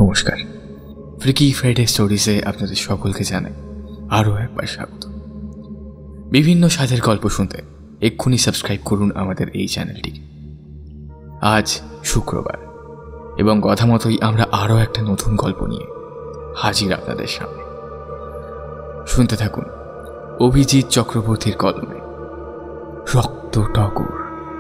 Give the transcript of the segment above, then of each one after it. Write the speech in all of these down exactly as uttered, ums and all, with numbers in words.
নমস্কার, freaky Friday স্টোরিজে আপনাদের সকলকে জানাই আরও একবার স্বাগত। বিভিন্ন স্বাদের গল্প শুনতে এক্ষুনি সাবস্ক্রাইব করুন আমাদের এই চ্যানেলটি। আজ শুক্রবার এবং কথা মতোই আমরা আরও একটা নতুন গল্প নিয়ে হাজির আপনাদের সামনে। শুনতে থাকুন অভিজিৎ চক্রবর্তীর কলমে রক্ত টগর।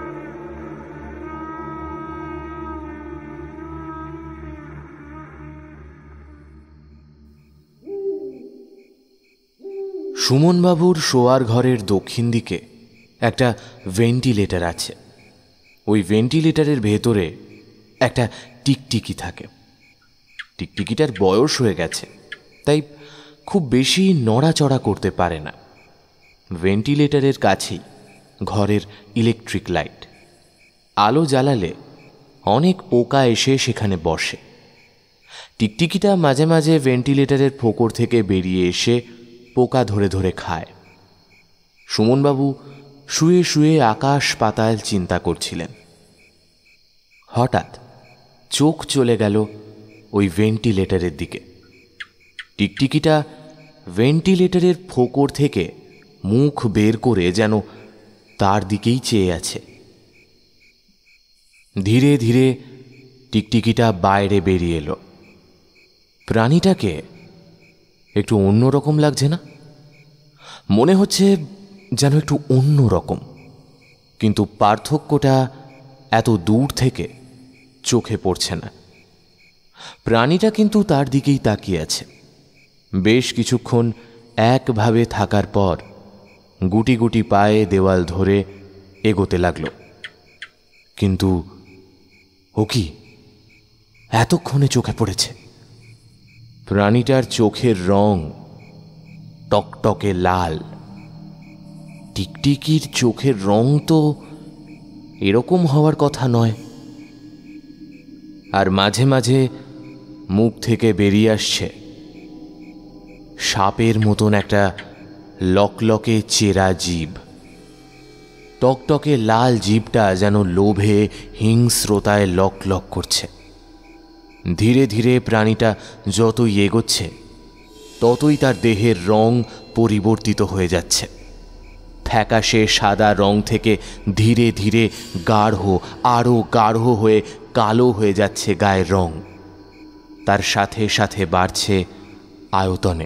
সুমনবাবুর শোয়ার ঘরের দক্ষিণ দিকে একটা ভেন্টিলেটর আছে। ওই ভেন্টিলেটরের ভেতরে একটা টিকটিকি থাকে। টিকটিকিটার বয়স হয়ে গেছে, তাই খুব বেশি নড়াচড়া করতে পারে না। ভেন্টিলেটরের কাছেই ঘরের ইলেকট্রিক লাইট। আলো জ্বালালে অনেক পোকা এসে সেখানে বসে। টিকটিকিটা মাঝে মাঝে ভেন্টিলেটরের ফোকর থেকে বেরিয়ে এসে পোকা ধরে ধরে খায়। সুমনবাবু শুয়ে শুয়ে আকাশ পাতাল চিন্তা করছিলেন। হঠাৎ চোখ চলে গেল ওই ভেন্টিলেটরের দিকে। টিকটিকিটা ভেন্টিলেটরের ফোকর থেকে মুখ বের করে যেন তার দিকেই চেয়ে আছে। ধীরে ধীরে টিকটিকিটা বাইরে বেরিয়ে এলো। প্রাণীটাকে একটু অন্যরকম লাগছে না? মনে হচ্ছে যেন একটু অন্য রকম, কিন্তু পার্থক্যটা এত দূর থেকে চোখে পড়ছে না। প্রাণীটা কিন্তু তার দিকেই তাকিয়ে আছে। বেশ কিছুক্ষণ একভাবে থাকার পর গুটি গুটি পায়ে দেওয়াল ধরে এগোতে লাগলো। কিন্তু ও কি এতক্ষণে চোখে পড়েছে? প্রাণীটার চোখের রং টকটকে লাল। টিকটিকির চোখের রং তো এরকম হওয়ার কথা নয়। আর মাঝে মাঝে মুখ থেকে বেরিয়ে আসছে সাপের মতন একটা লকলকে চেরা জিভ। টকটকে লাল জিভটা যেন লোভে হিংস্রতায় লক লক করছে। ধীরে ধীরে প্রাণীটা যতই এগোচ্ছে ততই তার দেহের রং পরিবর্তিত হয়ে যাচ্ছে। ফ্যাকাশে সাদা রং থেকে ধীরে ধীরে গাঢ়, আরও গাঢ় হয়ে কালো হয়ে যাচ্ছে গায়ের রং। তার সাথে সাথে বাড়ছে আয়তনে।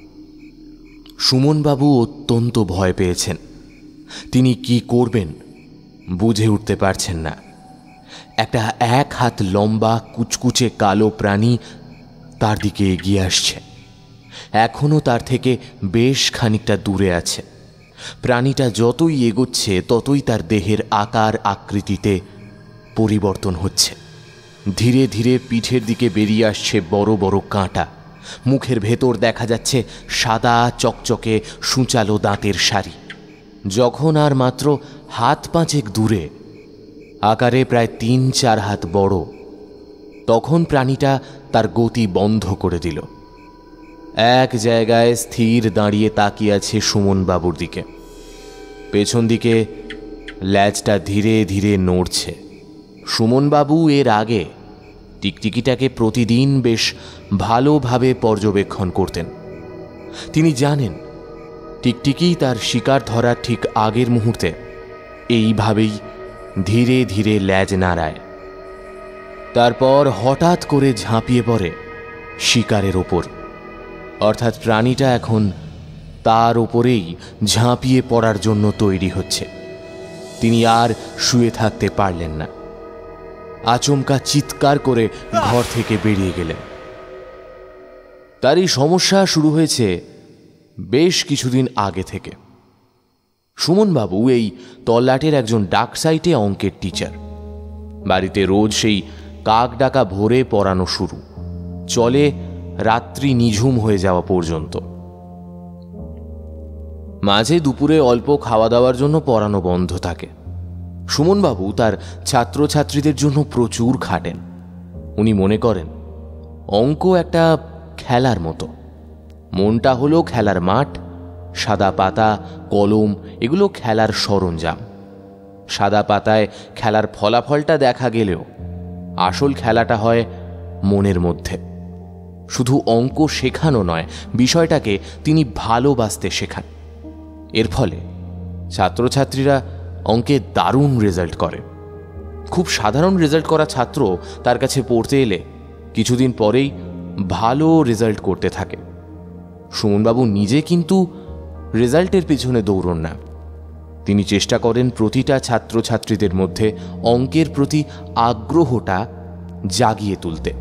সুমনবাবু অত্যন্ত ভয় পেয়েছেন। তিনি কি করবেন বুঝে উঠতে পারছেন না। একটা এক হাত লম্বা কুচকুচে কালো প্রাণী তার দিকে এগিয়ে আসছে। এখনো তার থেকে বেশ খানিকটা দূরে আছে। প্রাণীটা যতই এগোচ্ছে ততই তার দেহের আকার আকৃতিতে পরিবর্তন হচ্ছে। ধীরে ধীরে পিঠের দিকে বেরিয়ে আসছে বড় বড় কাঁটা। মুখের ভেতর দেখা যাচ্ছে সাদা চকচকে সূচালো দাঁতের সারি। যখন আর মাত্র হাত পাঁচেক দূরে, আকারে প্রায় তিন চার হাত বড়, তখন প্রাণীটা তার গতি বন্ধ করে দিল। এক জায়গায় স্থির দাঁড়িয়ে তাকিয়ে আছে সুমনবাবুর দিকে। পেছন দিকে ল্যাজটা ধীরে ধীরে নড়ছে। সুমনবাবু এর আগে টিকটিকিটাকে প্রতিদিন বেশ ভালোভাবে পর্যবেক্ষণ করতেন। তিনি জানেন টিকটিকি তার শিকার ধরার ঠিক আগের মুহূর্তে এইভাবেই ধীরে ধীরে ল্যাজ নাড়ায়। তারপর হঠাৎ করে ঝাঁপিয়ে পড়ে শিকারের ওপর। অর্থাৎ প্রাণীটা এখন তার ওপরেই ঝাঁপিয়ে পড়ার জন্য তৈরি হচ্ছে। তিনি আর শুয়ে থাকতে পারলেন না। আচমকা চিৎকার করে ঘর থেকে বেরিয়ে গেলেন। তার এই সমস্যা শুরু হয়েছে বেশ কিছুদিন আগে থেকে। সুমনবাবু এই তল্লাটের একজন ডাক সাইটে অঙ্কের টিচার। বাড়িতে রোজ সেই কাক ডাকা ভোরে পড়ানো শুরু, চলে রাত্রি নিঝুম হয়ে যাওয়া পর্যন্ত। মাঝে দুপুরে অল্প খাওয়া দাওয়ার জন্য পড়ানো বন্ধ থাকে। সুমনবাবু তার ছাত্রছাত্রীদের জন্য প্রচুর খাটেন। উনি মনে করেন অঙ্ক একটা খেলার মতো। মনটা হলো খেলার মাঠ, সাদা পাতা, কলম এগুলো খেলার সরঞ্জাম। সাদা পাতায় খেলার ফলাফলটা দেখা গেলেও আসল খেলাটা হয় মনের মধ্যে। শুধু অঙ্ক শেখানো নয়, বিষয়টাকে তিনি ভালোবাসতে শেখান। এর ফলে ছাত্রছাত্রীরা অঙ্কে দারুণ রেজাল্ট করে। খুব সাধারণ রেজাল্ট করা ছাত্র তার কাছে পড়তে এলে কিছুদিন পরেই ভালো রেজাল্ট করতে থাকে। সুমনবাবু নিজে কিন্তু রেজাল্টের পিছনে দৌড়ন না। তিনি চেষ্টা করেন প্রতিটা ছাত্রছাত্রীদের মধ্যে অঙ্কের প্রতি আগ্রহটা জাগিয়ে তুলতে।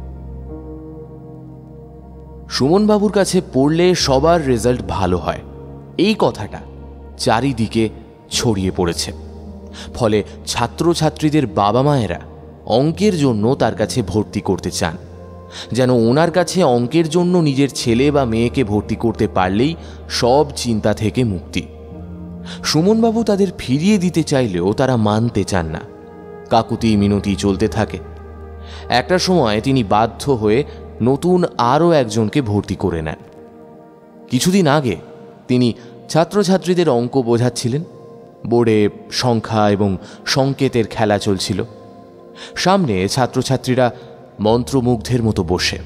সুমনবাবুর কাছে পড়লে সবার রেজাল্ট ভালো হয়, এই কথাটা চারিদিকে ছড়িয়ে পড়েছে। ফলে ছাত্রছাত্রীদের বাবা মায়েরা অঙ্কের জন্য তার কাছে ভর্তি করতে চান, যেন ওনার কাছে অঙ্কের জন্য নিজের ছেলে বা মেয়েকে ভর্তি করতে পারলেই সব চিন্তা থেকে মুক্তি। সুমনবাবু তাদের ফিরিয়ে দিতে চাইলেও তারা মানতে চান না। কাকুতি মিনতি চলতে থাকে। একটা সময় তিনি বাধ্য হয়ে নতুন আরও একজনকে ভর্তি করে নেন। কিছুদিন আগে তিনি ছাত্রছাত্রীদের অঙ্ক বোঝাচ্ছিলেন। বোর্ডে সংখ্যা এবং সংকেতের খেলা চলছিল। সামনে ছাত্রছাত্রীরা মন্ত্রমুগ্ধের মতো বসে।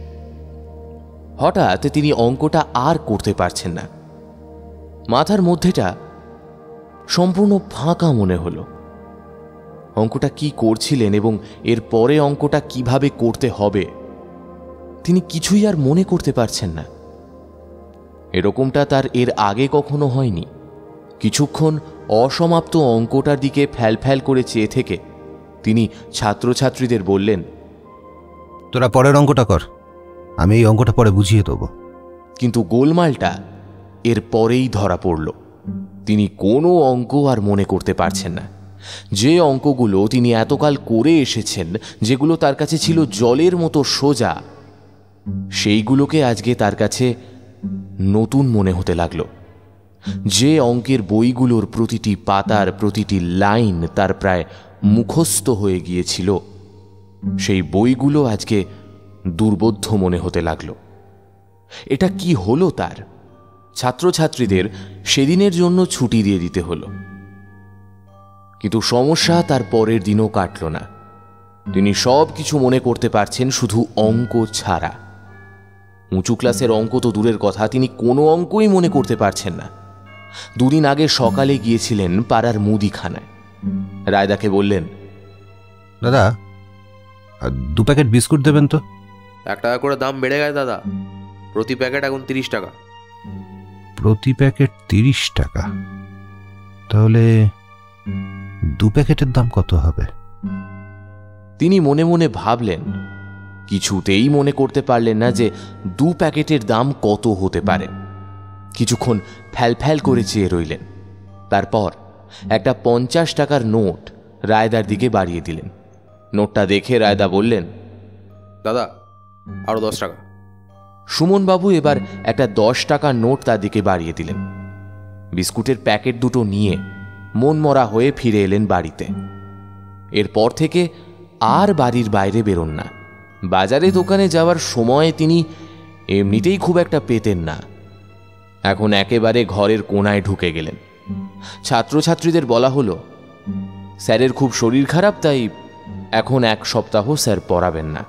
হঠাৎ তিনি অঙ্কটা আর করতে পারছেন না। মাথার মধ্যেটা সম্পূর্ণ ফাঁকা মনে হলো। অঙ্কটা কি করছিলেন এবং এর পরে অঙ্কটা কিভাবে করতে হবে তিনি কিছুই আর মনে করতে পারছেন না। এরকমটা তার এর আগে কখনো হয়নি। কিছুক্ষণ অসমাপ্ত অঙ্কটার দিকে ফ্যালফ্যাল করে চেয়ে থেকে তিনি ছাত্রছাত্রীদের বললেন, তোরা পরের অঙ্কটা কর, আমি এই অঙ্কটা পরে বুঝিয়ে দেব। কিন্তু গোলমালটা এর পরেই ধরা পড়ল। তিনি কোনো অঙ্ক আর মনে করতে পারছেন না। যে অঙ্কগুলো তিনি এতকাল করে এসেছেন, যেগুলো তার কাছে ছিল জলের মতো সোজা, সেইগুলোকে আজকে তার কাছে নতুন মনে হতে লাগলো। যে অঙ্কের বইগুলোর প্রতিটি পাতার প্রতিটি লাইন তার প্রায় মুখস্থ হয়ে গিয়েছিল, সেই বইগুলো আজকে দুর্বোধ্য মনে হতে লাগলো। এটা কি হলো তার? ছাত্রছাত্রীদের সেদিনের জন্য ছুটি দিয়ে দিতে হলো। কিন্তু সমস্যা তার পরের দিনও কাটল না। তিনি সব কিছু মনে করতে পারছেন, শুধু অঙ্ক ছাড়া। উঁচু ক্লাসের অঙ্ক তো দূরের কথা, তিনি কোনো অঙ্কই মনে করতে পারছেন না। দুদিন আগে সকালে গিয়েছিলেন পাড়ার মুদিখানায়। রায়দাকে বললেন, দাদা দু প্যাকেট বিস্কুট দেবেন তো। এক টাকা করে দাম বেড়ে গেছে দাদা, প্রতি প্যাকেট এখন তিরিশ টাকা। প্রতি প্যাকেট তিরিশ টাকা? তাহলে দু প্যাকেটের দাম কত হবে? তিনি মনে মনে ভাবলেন। কিছুতেই মনে করতে পারলেন না যে দু প্যাকেটের দাম কত হতে পারে। কিছুক্ষণ ফ্যালফ্যাল করে চেয়ে রইলেন। তারপর একটা পঞ্চাশ টাকার নোট রায়দার দিকে বাড়িয়ে দিলেন। নোটটা দেখে রায়দা বললেন, দাদা আরো দশ টাকা। সুমনবাবু এবার একটা দশ টাকার নোট তার দিকে বাড়িয়ে দিলেন। বিস্কুটের প্যাকেট দুটো নিয়ে মনমরা হয়ে ফিরে এলেন বাড়িতে। এরপর থেকে আর বাড়ির বাইরে বেরোন না। বাজারে দোকানে যাওয়ার সময় তিনি এমনিতেই খুব একটা পেতেন না। এখন একেবারে ঘরের কোনায় ঢুকে গেলেন। ছাত্রছাত্রীদের বলা হলো, স্যারের খুব শরীর খারাপ, তাই এখন এক সপ্তাহ স্যার পড়াবেন না।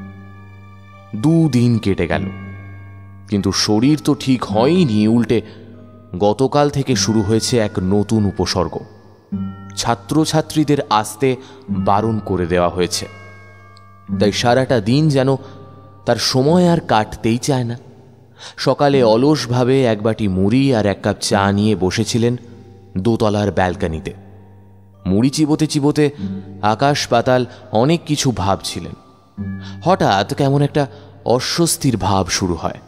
দুদিন কেটে গেল, কিন্তু শরীর তো ঠিক হয়নি, উল্টে গতকাল থেকে শুরু হয়েছে এক নতুন উপসর্গ। ছাত্রছাত্রীদের আসতে বারণ করে দেওয়া হয়েছে। তাই সারাটা দিন যেন তার সময় আর কাটতেই চায় না। সকালে অলসভাবে এক বাটি মুড়ি আর এক কাপ চা নিয়ে বসেছিলেন দোতলার ব্যালকনিতে। মুড়ি চিবোতে চিবোতে আকাশ পাতাল অনেক কিছু ভাবছিলেন। হঠাৎ কেমন একটা অস্বস্তির ভাব শুরু হয়।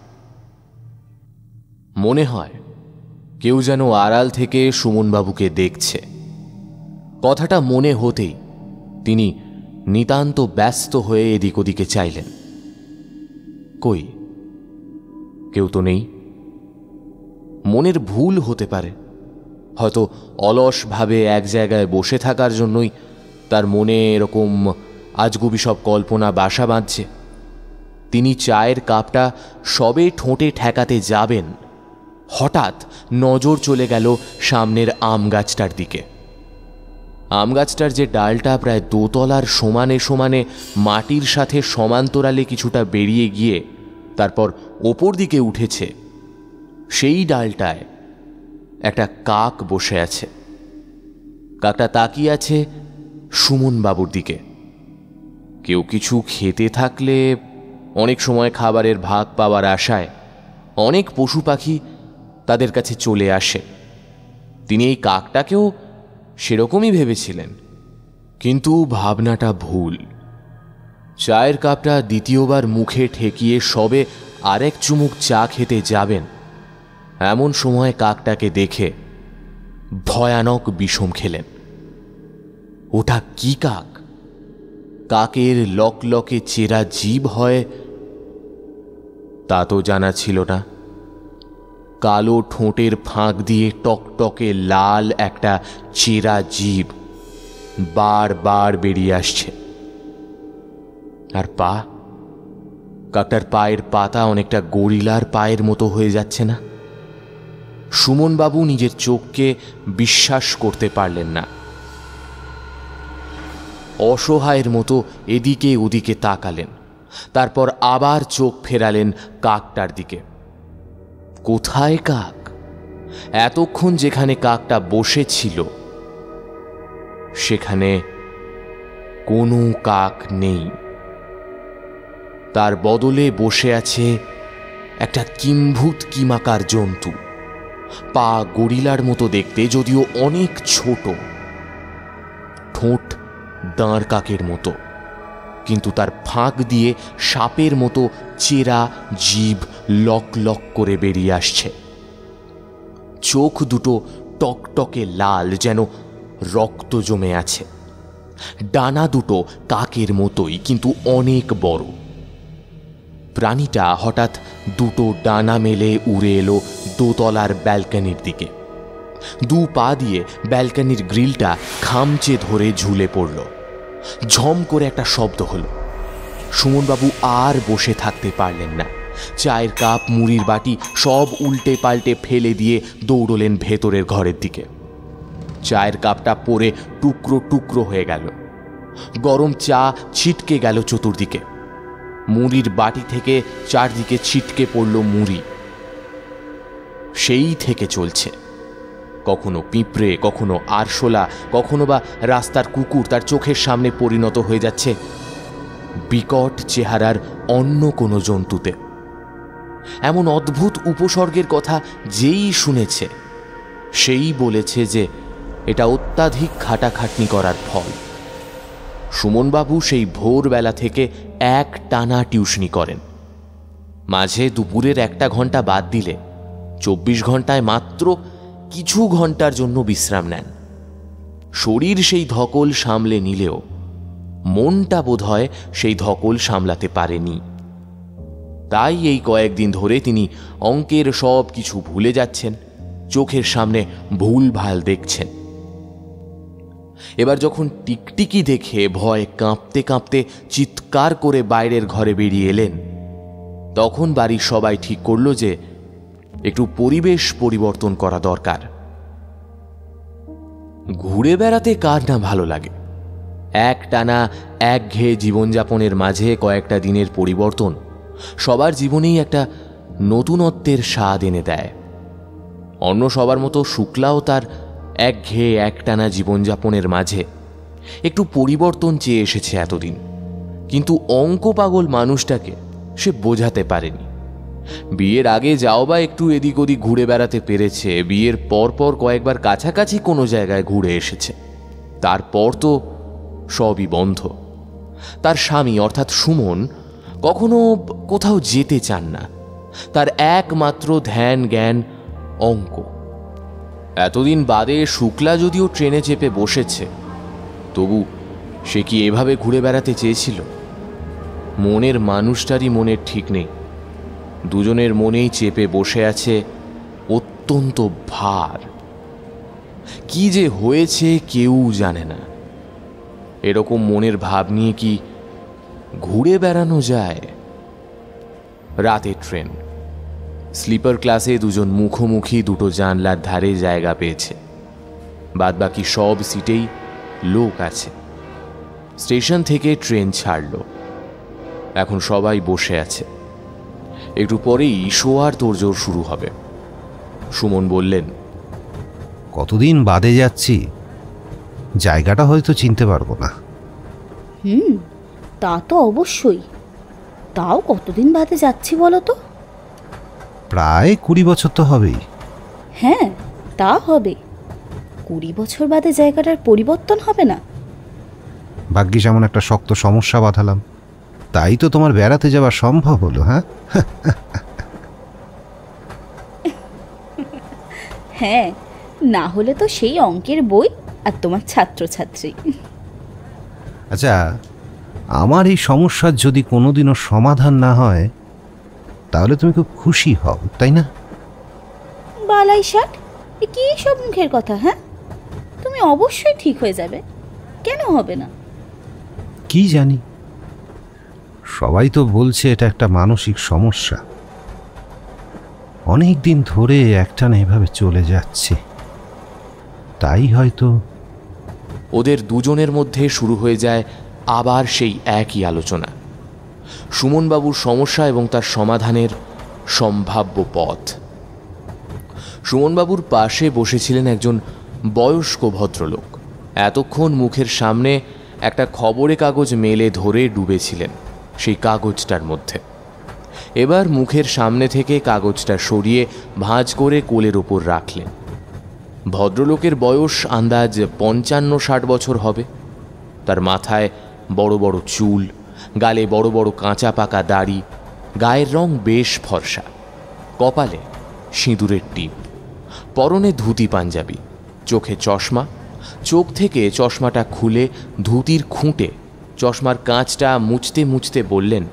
মনে হয় কেউ যেন আড়াল থেকে সুমনবাবুকে দেখছে। কথাটা মনে হতেই তিনি নিতান্ত ব্যস্ত হয়ে এদিক ওদিকে চাইলেন। কই, কেউ তো নেই। মনের ভুল হতে পারে। হয়তো অলসভাবে এক জায়গায় বসে থাকার জন্যই তার মনে এরকম আজগুবি সব কল্পনা বাসা বাঁধছে। তিনি চায়ের কাপটা সবে ঠোঁটে ঠেকাতে যাবেন, হঠাৎ নজর চলে গেল সামনের আম গাছটার দিকে। আম গাছটার যে ডালটা প্রায় দোতলার সমানে সমানে মাটির সাথে সমান্তরালে কিছুটা বেরিয়ে গিয়ে তারপর ওপর দিকে উঠেছে, সেই ডালটায় একটা কাক বসে আছে। কাকটা তাকিয়ে আছে সুমন বাবুর দিকে। কেউ কিছু খেতে থাকলে অনেক সময় খাবারের ভাগ পাওয়ার আশায় অনেক পশু পাখি তাদের কাছে চলে আসে। তিনি এই কাকটাকেও সেরকমই ভেবেছিলেন, কিন্তু ভাবনাটা ভুল। চায়ের কাপটা দ্বিতীয়বার মুখে ঠেকিয়ে সবে আরেক চুমুক চা খেতে যাবেন, এমন সময় কাকটাকে দেখে ভয়ানক বিষম খেলেন। ওটা কি কাক? কাকের লকলকে চেরা জীব হয় তা তো জানা ছিল না। কালো ঠোঁটের ফাঁক দিয়ে টকটকে লাল একটা চেরা জীব বারবার বেরিয়ে আসছে। আর পা, কাকটার পায়ের পাতা অনেকটা গরিলার পায়ের মতো হয়ে যাচ্ছে না? সুমনবাবু নিজের চোখকে বিশ্বাস করতে পারলেন না। অসহায়ের মতো এদিকে ওদিকে তাকালেন, তারপর আবার চোখ ফেরালেন কাকটার দিকে। কোথায় কাক? এতক্ষণ যেখানে কাকটা বসেছিল সেখানে কোনো কাক নেই। তার বদলে বসে আছে একটা কিম্ভূত কিমাকার জন্তু, পা গরিলার মতো দেখতে, যদিও অনেক ছোট। ঠোঁট দাঁড় কাকের মতো, কিন্তু তার ফাঁক দিয়ে সাপের মতো চেরা জীব লক লক করে বেরিয়ে আসছে। চোখ দুটো টকটকে লাল, যেন রক্ত জমে আছে। ডানা দুটো কাকের মতোই, কিন্তু অনেক বড়। প্রাণীটা হঠাৎ দুটো ডানা মেলে উড়ে এলো দোতলার ব্যালকনির দিকে। দু পা দিয়ে ব্যালকনির গ্রিলটা খামচে ধরে ঝুলে পড়ল। ঝম করে একটা শব্দ হলো। সুমনবাবু আর বসে থাকতে পারলেন না। চায়ের কাপ, মুড়ির বাটি সব উল্টে পাল্টে ফেলে দিয়ে দৌড়লেন ভেতরের ঘরের দিকে। চায়ের কাপটা পড়ে টুকরো টুকরো হয়ে গেল। গরম চা ছিটকে গেল চতুর্দিকে। মুড়ির বাটি থেকে চারদিকে ছিটকে পড়ল মুড়ি। সেই থেকে চলছে, কখনো পিঁপড়ে, কখনো আরশোলা, কখনো বা রাস্তার কুকুর তার চোখের সামনে পরিণত হয়ে যাচ্ছে বিকট চেহারার অন্য কোনো জন্তুতে। এমন অদ্ভুত উপসর্গের কথা যেই শুনেছে সেই বলেছে যে এটা অত্যাধিক খাটাখাটনি করার ফল। সুমনবাবু সেই ভোরবেলা থেকে এক টানা টিউশনি করেন। মাঝে দুপুরের একটা ঘন্টা বাদ দিলে চব্বিশ ঘন্টায় মাত্র কিছু ঘন্টার জন্য বিশ্রাম নেন। শরীর সেই ধকল সামলে নিলেও মনটা বোধহয় সেই ধকল সামলাতে পারেনি। তাই এই কয়েকদিন ধরে তিনি অঙ্কের সব কিছু ভুলে যাচ্ছেন, চোখের সামনে ভুলভাল দেখছেন। এবার যখন টিকটিকি দেখে ভয় কাঁপতে কাঁপতে চিৎকার করে বাইরের ঘরে বেরিয়ে এলেন, তখন বাড়ির সবাই ঠিক করল যে একটু পরিবেশ পরিবর্তন করা দরকার। ঘুরে বেড়াতে কার না ভালো লাগে? এক টানা একঘেয়ে জীবনযাপনের মাঝে কয়েকটা দিনের পরিবর্তন সবার জীবনেই একটা নতুনত্বের স্বাদ এনে দেয়। অন্য সবার মতো শুক্লাও তার একঘেয়ে একটানা জীবনযাপনের মাঝে একটু পরিবর্তন চেয়ে এসেছে এতদিন, কিন্তু অঙ্ক পাগল মানুষটাকে সে বোঝাতে পারেনি। বিয়ের আগে যাও বা একটু এদিক ওদিক ঘুরে বেড়াতে পেরেছে, বিয়ের পর পর কয়েকবার কাছাকাছি কোনো জায়গায় ঘুরে এসেছে, তারপর তো সবই বন্ধ। তার স্বামী অর্থাৎ সুমন কখনো কোথাও যেতে চান না। তার একমাত্র ধ্যান জ্ঞান অঙ্ক। এতদিন বাদে শুক্লা যদিও ট্রেনে চেপে বসেছে, তবু সে কি এভাবে ঘুরে বেড়াতে চেয়েছিল? মনের মানুষটারই মনের ঠিক নেই। দুজনের মনেই চেপে বসে আছে অত্যন্ত ভার। কি যে হয়েছে কেউ জানে না। এরকম মনের ভাব নিয়ে কি ঘুরে বেড়ানো যায়? রাতের ট্রেন। স্লিপার ক্লাসে দুজন মুখোমুখি দুটো জানলার ধারে জায়গা পেয়েছে। বাদবাকি সব সিটেই লোক আছে। স্টেশন থেকে ট্রেন ছাড়ল। এখন সবাই বসে আছে। একটু পরেই শোয়ার তোড়জোড় শুরু হবে। সুমন বললেন, কতদিন বাদে যাচ্ছি, জায়গাটা হয়তো চিনতে পারবো না। হুম, তা তো অবশ্যই। তাও কতদিন বাদে যাচ্ছি বলো তো? প্রায় কুড়ি বছর তো হবেই। হ্যাঁ, তা হবে। কুড়ি বছর বাদে জায়গাটার পরিবর্তন হবে না? ভাগ্যিস এমন একটা শক্ত সমস্যা বাঁধালাম, তাই তো তোমার বেড়াতে যাওয়া সম্ভব হলো। হ্যাঁ হ্যাঁ, না হলে তো সেই অঙ্কের বই আর তোমার ছাত্রছাত্রী। আচ্ছা, আমার এই সমস্যার যদি কোনোদিনও সমাধান না হয় তাহলে তুমি খুব খুশি হও, তাই না? বালাই ষাট, এ কি সব মুখের কথা? হ্যাঁ, তুমি অবশ্যই ঠিক হয়ে যাবে, কেন হবে না? কি জানি, সবাই তো বলছে এটা একটা মানসিক সমস্যা। অনেক দিন ধরে একটানা এভাবে চলে যাচ্ছে, তাই হয়তো। ওদের দুজনের মধ্যে শুরু হয়ে যায় আবার সেই একই আলোচনা, সুমনবাবুর সমস্যা এবং তার সমাধানের সম্ভাব্য পথ। সুমনবাবুর পাশে বসেছিলেন একজন বয়স্ক ভদ্রলোক। এতক্ষণ মুখের সামনে একটা খবরে কাগজ মেলে ধরে ডুবেছিলেন সেই কাগজটার মধ্যে। এবার মুখের সামনে থেকে কাগজটা সরিয়ে ভাঁজ করে কোলের ওপর রাখলেন। ভদ্রলোকের বয়স আন্দাজ পঞ্চান্ন ষাট বছর হবে। তার মাথায় বড় বড় চুল, গালে বড় বড় কাঁচা পাকা দাড়ি, গায়ের রং বেশ ফর্সা, কপালে সিঁদুরের টিপ, পরনে ধুতি পাঞ্জাবি, চোখে চশমা, চোখ থেকে চশমাটা খুলে ধুতির খুঁটে চশমার কাঁচটা মুছতে মুছতে বললেন,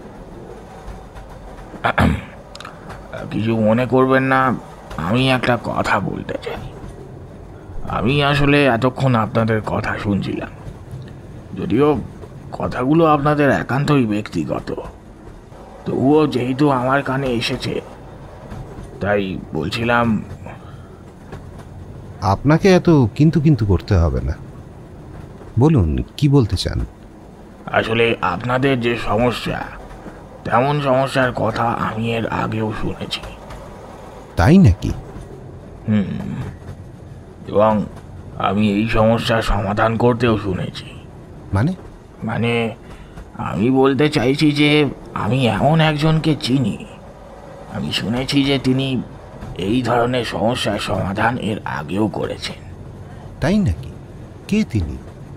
কিছু মনে করবেন না, আমি একটা কথা বলতে চাই। আমি আসলে এতক্ষণ আপনাদের কথা শুনছিলাম, যদিও কথাগুলো আপনাদের একান্তই ব্যক্তিগত, তবুও যেহেতু আমার কানে এসেছে তাই বলছিলাম। আপনাকে এত কিন্তু কিন্তু করতে হবে না, বলুন কি বলতে চান। আসলে আপনাদের যে সমস্যা, তেমন সমস্যার কথা আমি এর আগেও শুনেছি। তাই নাকি? হুম, এবং আমি এই সমস্যার সমাধান করতেও শুনেছি। মানে? মানে আমি বলতে চাইছি যে আমি এমন একজনকে চিনি, আমি শুনেছি যে তিনি এই ধরনের সমস্যার সমাধান এর আগেও করেছেন। তাই নাকি? কে তিনি?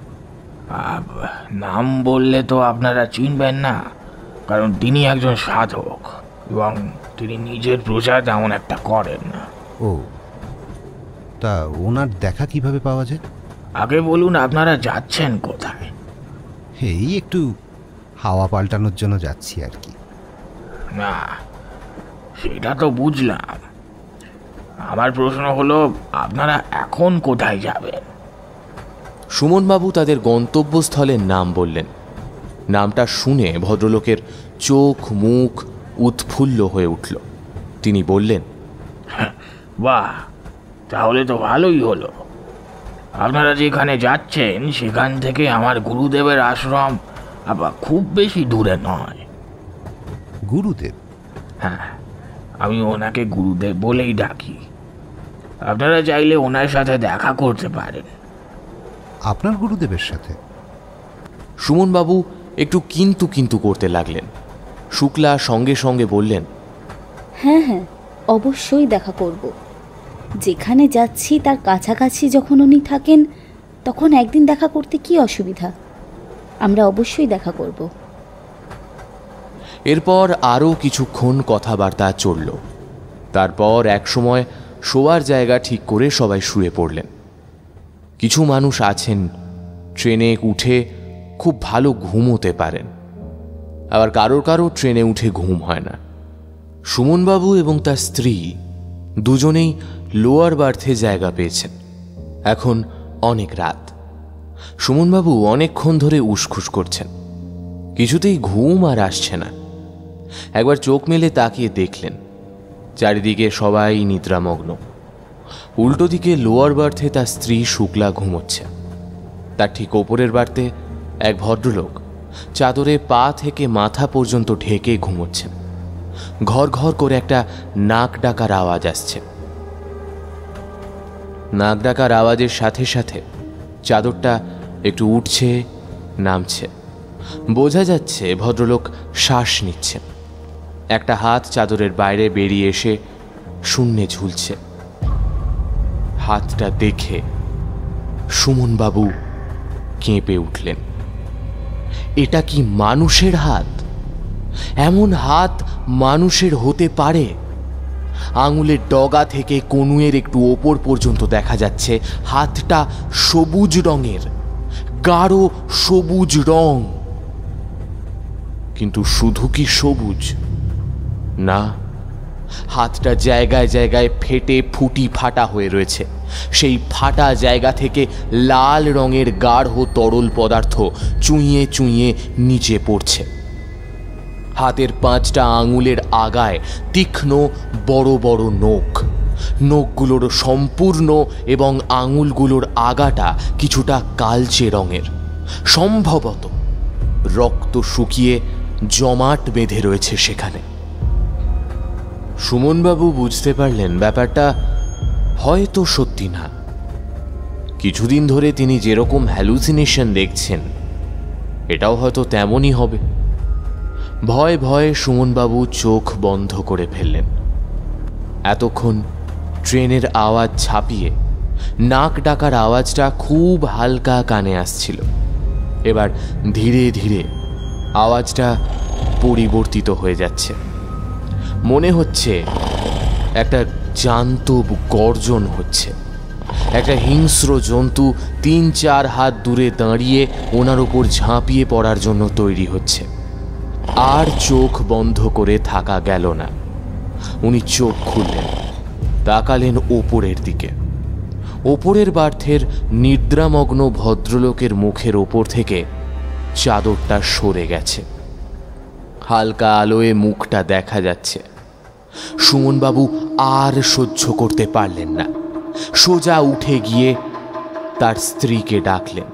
নাম বললে তো আপনারা চিনবেন না, কারণ তিনি একজন সাধক এবং তিনি নিজের প্রচার তেমন একটা করেন না। ও, তা ওনার দেখা কিভাবে পাওয়া যায়? আগে বলুন আপনারা যাচ্ছেন কোথায়? এই একটু হাওয়া পাল্টানোর জন্য যাচ্ছি আর কি। না, সেটা তো বুঝলাম। আমার প্রশ্ন হলো আপনারা এখন কোথায় যাবেন? সুমনবাবু তাদের গন্তব্যস্থলের নাম বললেন। নামটা শুনে ভদ্রলোকের চোখ মুখ উৎফুল্ল হয়ে উঠল। তিনি বললেন, বাহ, তাহলে তো ভালোই হলো। আপনারা যেখানে যাচ্ছেন সেখান থেকে আমার গুরুদেবের আশ্রম আবার খুব বেশি দূরে নয়। গুরুদেব? হ্যাঁ, আমি ওনাকে গুরুদেব বলেই ডাকি। আপনারা চাইলে ওনার সাথে দেখা করতে পারেন। আপনার গুরুদেবের সাথে? সুমনবাবু একটু কিন্তু কিন্তু করতে লাগলেন। শুক্লা সঙ্গে সঙ্গে বললেন, হ্যাঁ হ্যাঁ, অবশ্যই দেখা করব। যেখানে যাচ্ছি তার কাছাকাছি যখন উনি থাকেন, তখন একদিন দেখা করতে কি অসুবিধা? আমরা অবশ্যই দেখা করব। এরপর আরও কিছুক্ষণ কথাবার্তা চলল। তারপর একসময় শোয়ার জায়গা ঠিক করে সবাই শুয়ে পড়লেন। কিছু মানুষ আছেন ট্রেনে উঠে খুব ভালো ঘুমোতে পারেন, আবার কারোর কারো ট্রেনে উঠে ঘুম হয় না। সুমনবাবু এবং তার স্ত্রী দুজনেই লোয়ার বার্থে জায়গা পেয়েছেন। এখন অনেক রাত। সুমনবাবু অনেকক্ষণ ধরে উসখুস করছেন, কিছুতেই ঘুম আর আসছে না। একবার চোখ মেলে তাকিয়ে দেখলেন চারিদিকে সবাই নিদ্রামগ্ন। উল্টো দিকে লোয়ার বার্থে তার স্ত্রী শুক্লা ঘুমোচ্ছে। তার ঠিক ওপরের বার্থে এক ভদ্রলোক চাদরে পা থেকে মাথা পর্যন্ত ঢেকে ঘুমোচ্ছেন। ঘর ঘর করে একটা নাক ডাকার আওয়াজ আসছে। নাক ডাকার আওয়াজের সাথে সাথে চাদরটা একটু উঠছে নামছে। বোঝা যাচ্ছে ভদ্রলোক শ্বাস নিচ্ছে। একটা হাত চাদরের বাইরে বেরিয়ে এসে শূন্যে ঝুলছে। হাতটা দেখে সুমনবাবু কেঁপে উঠলেন। এটা কি মানুষের হাত? এমন হাত মানুষের হতে পারে? আঙুলের ডগা থেকে কনুয়ের একটু ওপর পর্যন্ত দেখা যাচ্ছে হাতটা সবুজ রঙের, গাঢ় সবুজ রং। কিন্তু শুধু কি সবুজ? না, হাতটা জায়গায় জায়গায় ফেটে ফুটি ফাটা হয়ে রয়েছে। সেই ফাটা জায়গা থেকে লাল রঙের গাঢ় তরল পদার্থ চুইয়ে চুইয়ে নিচে পড়ছে। হাতের পাঁচটা আঙুলের আগায় তীক্ষ্ণ বড় বড় নখ। নখগুলোর সম্পূর্ণ এবং আঙুলগুলোর আগাটা কিছুটা কালচে রঙের। সম্ভবত রক্ত শুকিয়ে জমাট বেঁধে রয়েছে সেখানে। সুমনবাবু বুঝতে পারলেন ব্যাপারটা হয়তো সত্যি না। কিছুদিন ধরে তিনি যেরকম হ্যালুসিনেশন দেখছেন এটাও হয়তো তেমনই হবে। ভয়ে ভয়ে সুমনবাবু চোখ বন্ধ করে ফেললেন। এতক্ষণ ট্রেনের আওয়াজ ছাপিয়ে নাক ডাকার আওয়াজটা খুব হালকা কানে আসছিল। এবার ধীরে ধীরে আওয়াজটা পরিবর্তিত হয়ে যাচ্ছে। মনে হচ্ছে একটা জ্যান্ত গর্জন হচ্ছে। একটা হিংস্র জন্তু তিন চার হাত দূরে দাঁড়িয়ে ওনার উপর ঝাঁপিয়ে পড়ার জন্য তৈরি হচ্ছে। আর চোখ বন্ধ করে থাকা গেল না। উনি চোখ খুললেন, তাকালেন ওপরের দিকে। ওপরের বার্থের নিদ্রামগ্ন ভদ্রলোকের মুখের ওপর থেকে চাদরটা সরে গেছে। হালকা আলোয় মুখটা দেখা যাচ্ছে। সুমনবাবু আর সহ্য করতে পারলেন না। সোজা উঠে গিয়ে তার স্ত্রীকে ডাকলেন।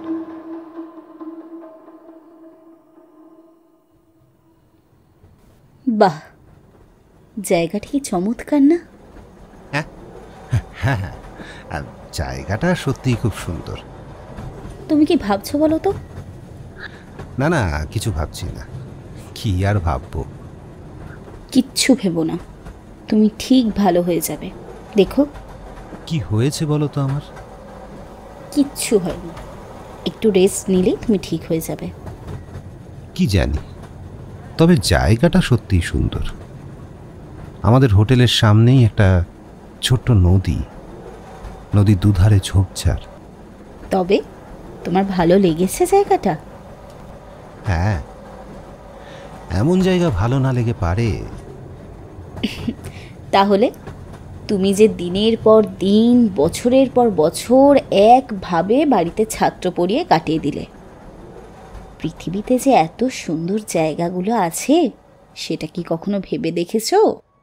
বাহ, জায়গাটা কি চমৎকার না? হ্যাঁ হ্যাঁ, আর জায়গাটা সত্যিই খুব সুন্দর। তুমি কি ভাবছো বলো তো? না না, কিছু ভাবছি না। কি আর ভাববো? কিচ্ছু ভেবো না, তুমি ঠিক ভালো হয়ে যাবে। দেখো কি হয়েছে বলো তো আমার? কিচ্ছু হয়নি, একটু রেস্ট নিলেই তুমি ঠিক হয়ে যাবে। কি জানি, তবে জায়গাটা সত্যিই সুন্দর। আমাদের হোটেলের সামনেই একটা ছোট্ট নদী, নদীর দুধারে ঝোপঝাড়। তবে তোমার ভালো লেগেছে জায়গাটা? হ্যাঁ, এমন জায়গা ভালো না লেগে পারে? তাহলে তুমি যে দিনের পর দিন বছরের পর বছর একভাবে বাড়িতে ছাত্র পড়িয়ে কাটিয়ে দিলে, পৃথিবীতে যে এত সুন্দর জায়গাগুলো আছে সেটা কি কখনো ভেবে দেখেছো?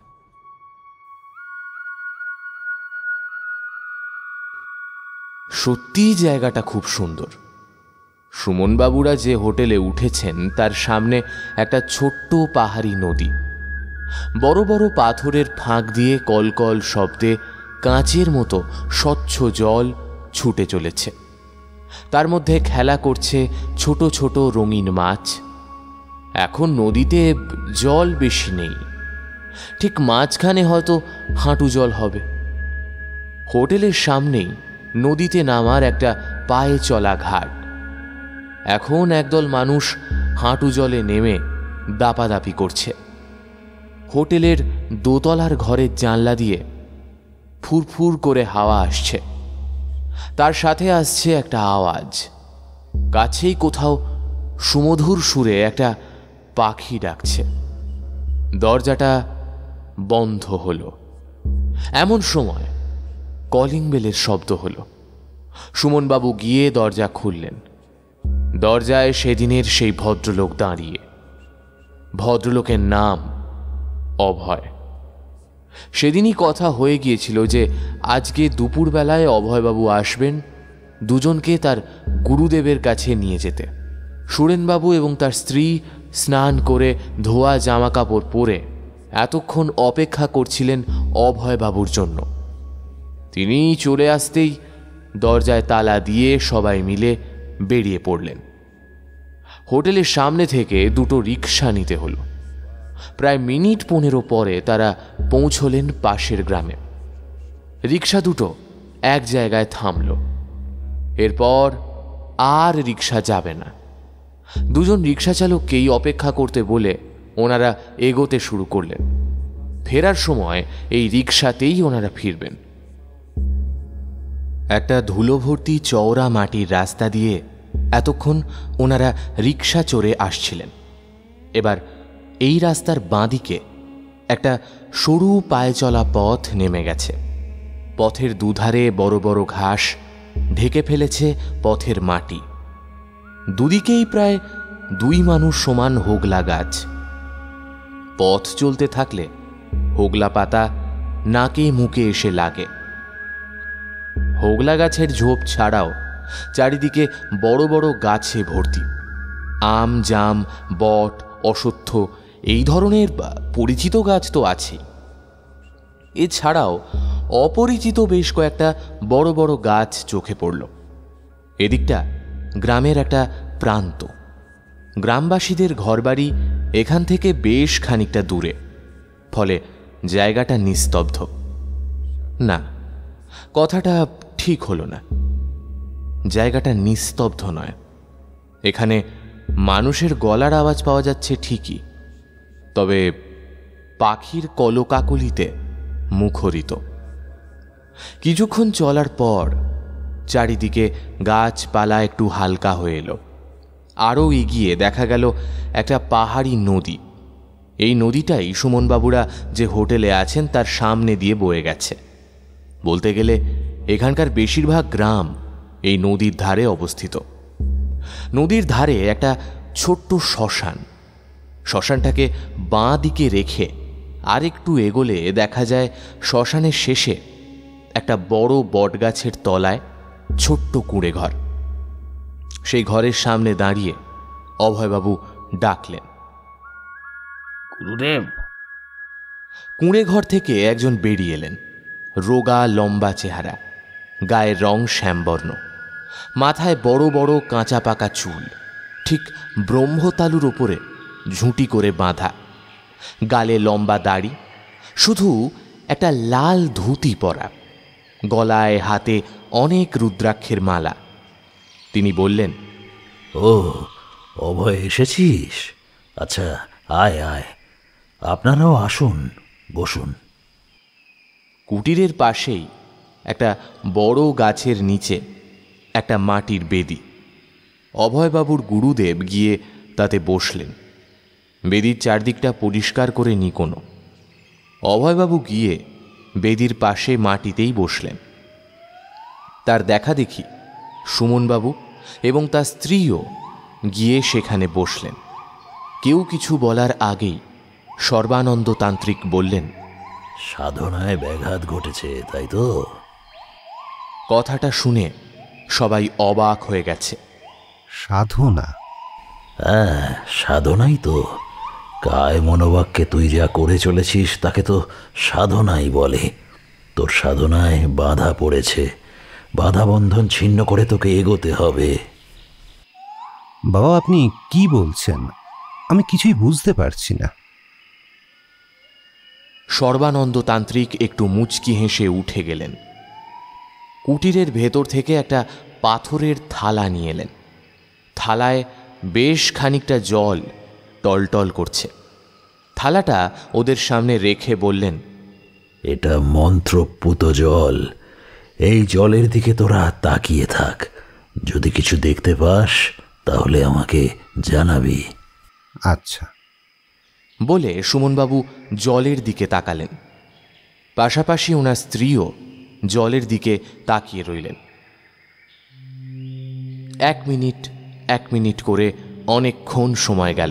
সত্যিই জায়গাটা খুব সুন্দর। সুমনবাবুরা যে হোটেলে উঠেছেন তার সামনে একটা ছোট্ট পাহাড়ি নদী। বড় বড় পাথরের ফাঁক দিয়ে কলকল শব্দে কাঁচের মতো স্বচ্ছ জল ছুটে চলেছে। তার মধ্যে খেলা করছে ছোট ছোট রঙিন মাছ। এখন নদীতে জল বেশি নেই, ঠিক মাঝখানে হয়তো হাঁটু জল হবে। হোটেলের সামনেই নদীতে নামার একটা পায়ে চলা ঘাট। এখন একদল মানুষ হাঁটু জলে নেমে দাপাদাপি করছে। হোটেলের দোতলার ঘরের জানলা দিয়ে ফুরফুর করে হাওয়া আসছে। তার সাথে আসছে একটা আওয়াজ। কাছেই কোথাও সুমধুর সুরে একটা পাখি ডাকছে। দরজাটা বন্ধ হলো। এমন সময় কলিং বেলের শব্দ হলো। সুমনবাবু গিয়ে দরজা খুললেন। দরজায় সেদিনের সেই ভদ্রলোক দাঁড়িয়ে। ভদ্রলোকের নাম অভয়। সেদিনই কথা হয়ে গিয়েছিল যে আজকে দুপুরবেলায় অভয়বাবু আসবেন দুজনকে তার গুরুদেবের কাছে নিয়ে যেতে। সুরেনবাবু এবং তার স্ত্রী স্নান করে ধোয়া জামা কাপড় পরে এতক্ষণ অপেক্ষা করছিলেন অভয়বাবুর জন্য। তিনি চলে আসতেই দরজায় তালা দিয়ে সবাই মিলে বেরিয়ে পড়লেন। হোটেলের সামনে থেকে দুটো রিক্সা নিতে হলো। প্রায় মিনিট পনেরো পরে তারা পৌঁছলেন পাশের গ্রামে। রিক্সা দুটো এক জায়গায় থামল। এরপর আর রিক্সা যাবে না। দুজন রিক্সা চালককেই অপেক্ষা করতে বলে ওনারা এগোতে শুরু করলেন। ফেরার সময় এই রিক্সাতেই ওনারা ফিরবেন। একটা ধুলো ভর্তি চওড়া মাটির রাস্তা দিয়ে এতক্ষণ ওনারা রিক্সা চড়ে আসছিলেন। এবার এই রাস্তার বাঁদিকে একটা সরু পায়ে চলা পথ নেমে গেছে। পথের দুধারে বড় বড় ঘাস ঢেকে ফেলেছে পথের মাটি। দুদিকেই প্রায় দুই মানুষ সমান হোগলা গাছ। পথ চলতে থাকলে হোগলা পাতা নাকে মুখে এসে লাগে। হোগলা গাছের ঝোপ ছাড়াও চারিদিকে বড় বড় গাছে ভর্তি। আম, জাম, বট, অশ্বত্থ এই ধরনের পরিচিত গাছ তো আছেই। এছাড়াও অপরিচিত বেশ কয়েকটা বড় বড় গাছ চোখে পড়ল। এদিকটা গ্রামের একটা প্রান্ত। গ্রামবাসীদের ঘরবাড়ি এখান থেকে বেশ খানিকটা দূরে, ফলে জায়গাটা নিস্তব্ধ। না, কথাটা ঠিক হলো না। জায়গাটা নিস্তব্ধ নয়। এখানে মানুষের গলার আওয়াজ পাওয়া যাচ্ছে ঠিকই, তবে পাখির কলকাকলিতে মুখরিত। কিছুক্ষণ চলার পর চারিদিকে গাছপালা একটু হালকা হয়ে এলো। আরও এগিয়ে দেখা গেল একটা পাহাড়ি নদী। এই নদীটাই সুমনবাবুরা যে হোটেলে আছেন তার সামনে দিয়ে বয়ে গেছে। বলতে গেলে এখানকার বেশিরভাগ গ্রাম এই নদীর ধারে অবস্থিত। নদীর ধারে একটা ছোট্ট শ্মশান। শ্মশানটাকে বাঁ দিকে রেখে আর একটু এগোলে দেখা যায় শ্মশানের শেষে একটা বড় বটগাছের তলায় ছোট্ট কুঁড়ে ঘর। সেই ঘরের সামনে দাঁড়িয়ে অভয়বাবু ডাকলেন, গুরুদেব। কুঁড়ে ঘর থেকে একজন বেরিয়ে এলেন। রোগা লম্বা চেহারা, গায়ের রং শ্যামবর্ণ, মাথায় বড় বড় কাঁচা পাকা চুল, ঠিক ব্রহ্মতালুর ওপরে ঝুঁটি করে বাঁধা, গালে লম্বা দাড়ি, শুধু একটা লাল ধুতি পরা, গলায় হাতে অনেক রুদ্রাক্ষের মালা। তিনি বললেন, ও অভয়, এসেছিস? আচ্ছা, আয় আয়, আপনারাও আসুন, বসুন। কুটিরের পাশেই একটা বড় গাছের নিচে একটা মাটির বেদি। অভয়বাবুর গুরুদেব গিয়ে তাতে বসলেন। বেদির চারদিকটা পরিষ্কার করে নিকোনো। অভয়বাবু গিয়ে বেদির পাশে মাটিতেই বসলেন। তার দেখা দেখি সুমনবাবু এবং তার স্ত্রীও গিয়ে সেখানে বসলেন। কেউ কিছু বলার আগেই সর্বানন্দ তান্ত্রিক বললেন, সাধনায় ব্যাঘাত ঘটেছে, তাই তো? কথাটা শুনে সবাই অবাক হয়ে গেছে। সাধনা? হ্যাঁ, সাধনাই তো। কায় মনোবাক্যে তুই যা করে চলেছিস তাকে তো সাধনাই বলে। তোর সাধনায় বাধা পড়েছে। বাধা বন্ধন ছিন্ন করে তোকে এগোতে হবে। বাবা, আপনি কি বলছেন? আমি কিছুই বুঝতে পারছি না। সর্বানন্দ তান্ত্রিক একটু মুচকি হেসে উঠে গেলেন। কুটিরের ভেতর থেকে একটা পাথরের থালা নিয়ে এলেন। থালায় বেশ খানিকটা জল টলটল করছে। থালাটা ওদের সামনে রেখে বললেন, এটা মন্ত্রপুত জল। এই জলের দিকে তোরা তাকিয়ে থাক। যদি কিছু দেখতে পাস তাহলে আমাকে জানাবি। আচ্ছা। বলে সুমনবাবু জলের দিকে তাকালেন। পাশাপাশি ওনার স্ত্রীও জলের দিকে তাকিয়ে রইলেন। এক মিনিট এক মিনিট করে অনেকক্ষণ সময় গেল,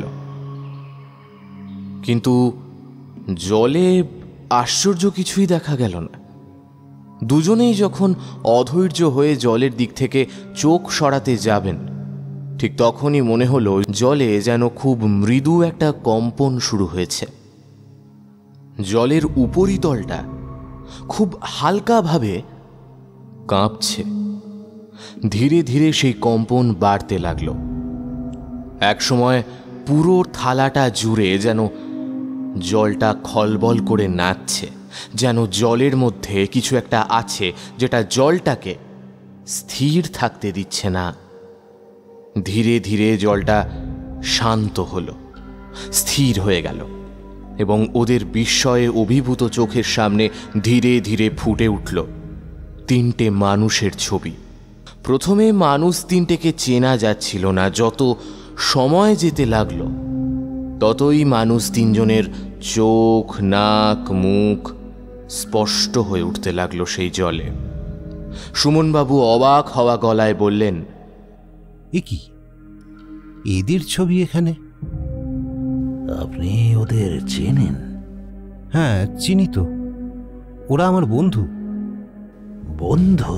কিন্তু জলে আশ্চর্য কিছুই দেখা গেল না। দুজনেই যখন অধৈর্য হয়ে জলের দিক থেকে চোখ সরাতে যাবেন, ঠিক তখনই মনে হলো জলে যেন খুব মৃদু একটা কম্পন শুরু হয়েছে। জলের উপরিতলটা খুব হালকাভাবে কাঁপছে। ধীরে ধীরে সেই কম্পন বাড়তে লাগলো। একসময় পুরো থালাটা জুড়ে যেন জলটা খলবল করে নাচছে, যেন জলের মধ্যে কিছু একটা আছে যেটা জলটাকে স্থির থাকতে দিচ্ছে না। ধীরে ধীরে জলটা শান্ত হলো, স্থির হয়ে গেল এবং ওদের বিস্ময়ে অভিভূত চোখের সামনে ধীরে ধীরে ফুটে উঠল তিনটে মানুষের ছবি। প্রথমে মানুষ তিনটেকে চেনা যাচ্ছিল না, যত সময় যেতে লাগলো ততই মানুষ তিনজনের চোখ, নাক, মুখ স্পষ্ট হয়ে উঠতে লাগলো সেই জলে। সুমনবাবু অবাক হওয়া গলায় বললেন, এ কি, এদের ছবি এখানে? আপনি ওদের চেনেন? হ্যাঁ, চিনি তো, ওরা আমার বন্ধু। বন্ধু?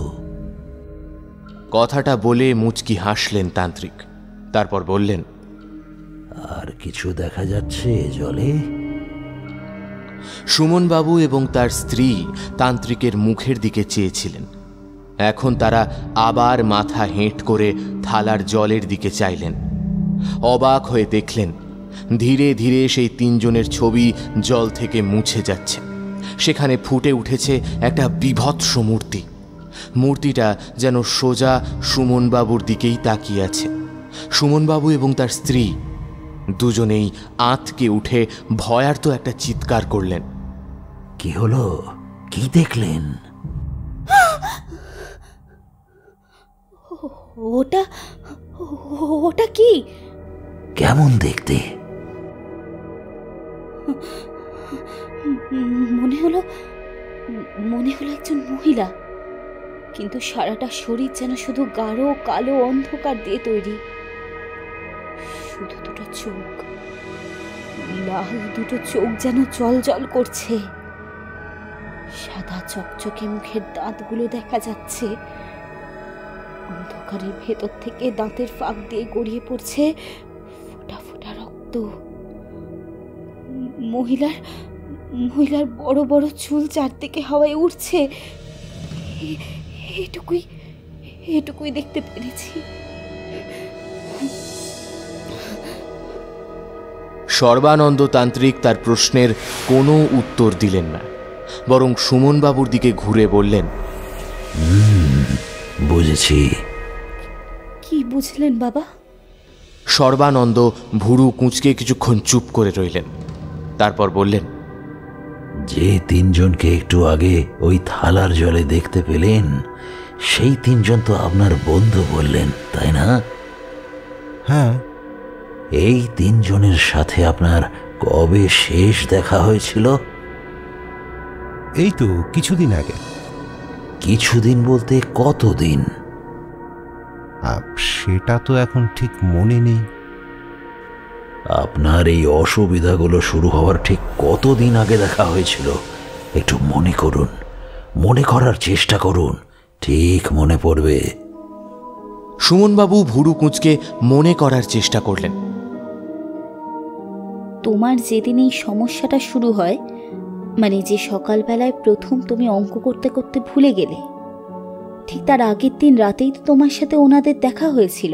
কথাটা বলে মুচকি হাসলেন তান্ত্রিক। তারপর বললেন, আর কিছু দেখা যাচ্ছে জলে? সুমনবাবু এবং তার স্ত্রী তান্ত্রিকের মুখের দিকে চেয়েছিলেন। এখন তারা আবার মাথা হেঁট করে থালার জলের দিকে চাইলেন। অবাক হয়ে দেখলেন ধীরে ধীরে সেই তিনজনের ছবি জল থেকে মুছে যাচ্ছে। সেখানে ফুটে উঠেছে একটা বীভৎস মূর্তি। মূর্তিটা যেন সোজা সুমনবাবুর দিকেই তাকিয়ে আছে। সুমনবাবু এবং তার স্ত্রী দুজনেই আঁতকে উঠে ভয়ার্ত একটা চিৎকার করলেন। কি হলো? কি দেখলেন? ওটা ওটা কি? কেমন দেখতে? মনে হলো মনে হলো একজন মহিলা, কিন্তু সারাটা শরীর যেন শুধু গাঢ় কালো অন্ধকার দিয়ে তৈরি। শুধু দুটো চোখ, লাল দুটো চোখ যেন জল জল করছে। সাদা চকচকে মুখের দাঁতগুলো দেখা যাচ্ছে। অন্ধকারের ভেতর থেকে দাঁতের ফাঁক দিয়ে গড়িয়ে পড়ছে ফোঁটা ফোঁটা রক্ত। মহিলার মহিলার বড় বড় চুল চারদিকে হাওয়ায় উঠছে। এটুকুই এটুকুই দেখতে পেরেছি। সর্বানন্দ তান্ত্রিক তার প্রশ্নের কোনো উত্তর দিলেন না, বরং সুমনবাবুর দিকে ঘুরে বললেন, বুঝেছি। কি বুঝলেন বাবা? সর্বানন্দ ভুরু কুঁচকে কিছুক্ষণ চুপ করে রইলেন। তারপর বললেন, যে তিনজনকে একটু আগে ওই থালার জলে দেখতে পেলেন, সেই তিনজন তো আপনার বন্ধু বললেন, তাই না? হ্যাঁ। এই তিনজনের সাথে আপনার কবে শেষ দেখা হয়েছিল? এই তো কিছুদিন আগে। কিছুদিন বলতে কতদিন? সেটা তো এখন ঠিক মনে নেই। আপনার এই অসুবিধাগুলো শুরু হওয়ার ঠিক কতদিন আগে দেখা হয়েছিল? একটু মনে করুন, মনে করার চেষ্টা করুন, ঠিক মনে পড়বে। সুমনবাবু ভুরু কুঁচকে মনে করার চেষ্টা করলেন। তোমার যেদিন এই সমস্যাটা শুরু হয়, মানে যে সকালবেলায় প্রথম তুমি অঙ্ক করতে করতে ভুলে গেলে, ঠিক তার আগের দিন রাতেই তো তোমার সাথে ওনাদের দেখা হয়েছিল।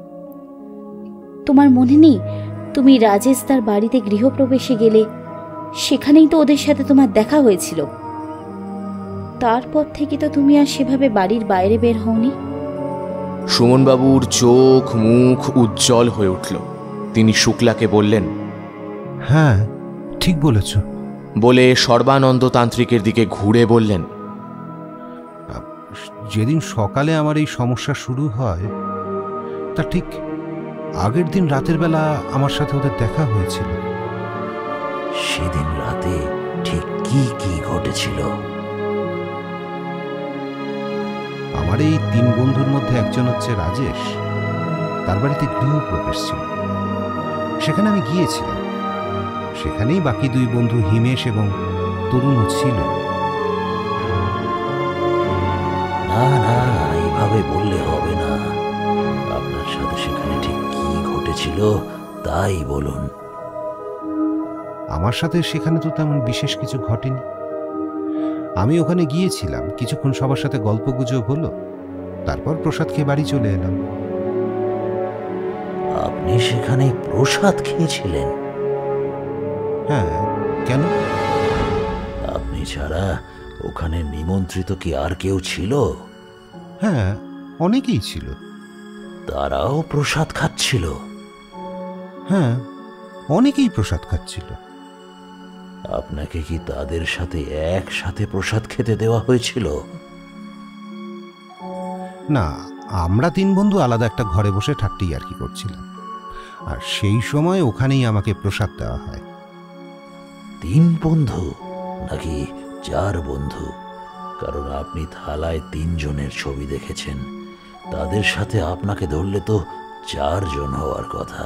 তোমার মনে নেই তুমি রাজেশ তার বাড়িতে গৃহপ্রবেশে গেলে? সেখানেই তো ওদের সাথে তোমার দেখা হয়েছিল। তারপর থেকে তো তুমি আর সেভাবে বাড়ির বাইরে বের হওনি। সুমনবাবুর চোখ মুখ উজ্জ্বল হয়ে উঠল। তিনি শুক্লাকে বললেন, হ্যাঁ ঠিক বলেছ। বলে সর্বানন্দ তান্ত্রিকের দিকে ঘুরে বললেন, যেদিন সকালে আমার এই সমস্যা শুরু হয় তা ঠিক আগের দিন রাতের বেলা আমার সাথে ওদের দেখা হয়েছিল। সেদিন রাতে ঠিক কি কি ঘটেছিল? আমার এই তিন বন্ধুর মধ্যে একজন হচ্ছে রাজেশ। তার বাড়িতে গৃহপ্রবেশ ছিল, সেখানে আমি গিয়েছিলাম। সেখানেই বাকি দুই বন্ধু হিমেশ এবং তরুণও ছিল। না না, এইভাবে বললে হবে না। আপনার সাথে সেখানে ঠিক কি ঘটেছিল তাই বলুন। আমার সাথে সেখানে তো তেমন বিশেষ কিছু ঘটেনি। আমি ওখানে গিয়েছিলাম, কিছুক্ষণ সবার সাথে গল্পগুজব হলো, তারপর প্রসাদ খেয়ে বাড়ি চলে এলাম। আপনি সেখানে প্রসাদ খেয়েছিলেন? হ্যাঁ, কেন? আপনি ছাড়া ওখানে নিমন্ত্রিত কি আর কেউ ছিল? হ্যাঁ, অনেকেই ছিল। তারাও প্রসাদ খাচ্ছিল? হ্যাঁ, অনেকেই প্রসাদ খাচ্ছিল। আপনাকে কি তাদের সাথে একসাথে প্রসাদ খেতে দেওয়া হয়েছিল? না, আমরা তিন বন্ধু আলাদা একটা ঘরে বসে ঠাট্টি আর কি করছিলাম, আর সেই সময় ওখানেই আমাকে প্রসাদ দেওয়া হয়। তিন বন্ধু নাকি চার বন্ধু? কারণ আপনি থালায় তিনজনের ছবি দেখেছেন, তাদের সাথে আপনাকে ধরলে তো চারজন হওয়ার কথা।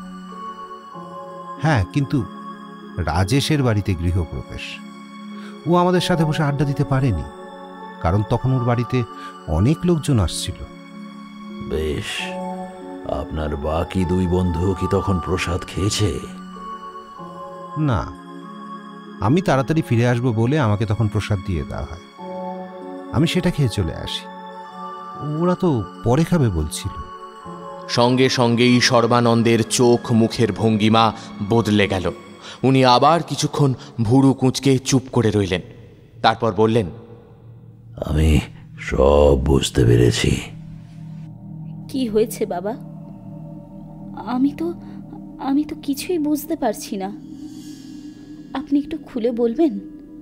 হ্যাঁ, কিন্তু রাজেশের বাড়িতে গৃহপ্রবেশ, ও আমাদের সাথে বসে আড্ডা দিতে পারেনি, কারণ তখন ওর বাড়িতে অনেক লোকজন আসছিল। বেশ, আপনার বাকি দুই বন্ধু কি তখন প্রসাদ খেয়েছে? না, আমি তাড়াতাড়ি ফিরে আসবো বলে আমাকে তখন প্রসাদ দিয়ে দেওয়া হয়, আমি সেটা খেয়ে চলে আসি। ওরা তো পরে খাবে বলছিল। সঙ্গে সঙ্গেই সর্বানন্দের চোখ মুখের ভঙ্গিমা বদলে গেল। উনি আবার কিছুক্ষণ ভুরু কুঁচকে চুপ করে রইলেন, তারপর বললেন, আমি সব বুঝতে পেরেছি। কি হয়েছে বাবা? আমি তো আমি তো কিছুই বুঝতে পারছি না, আপনি একটু খুলে বলবেন?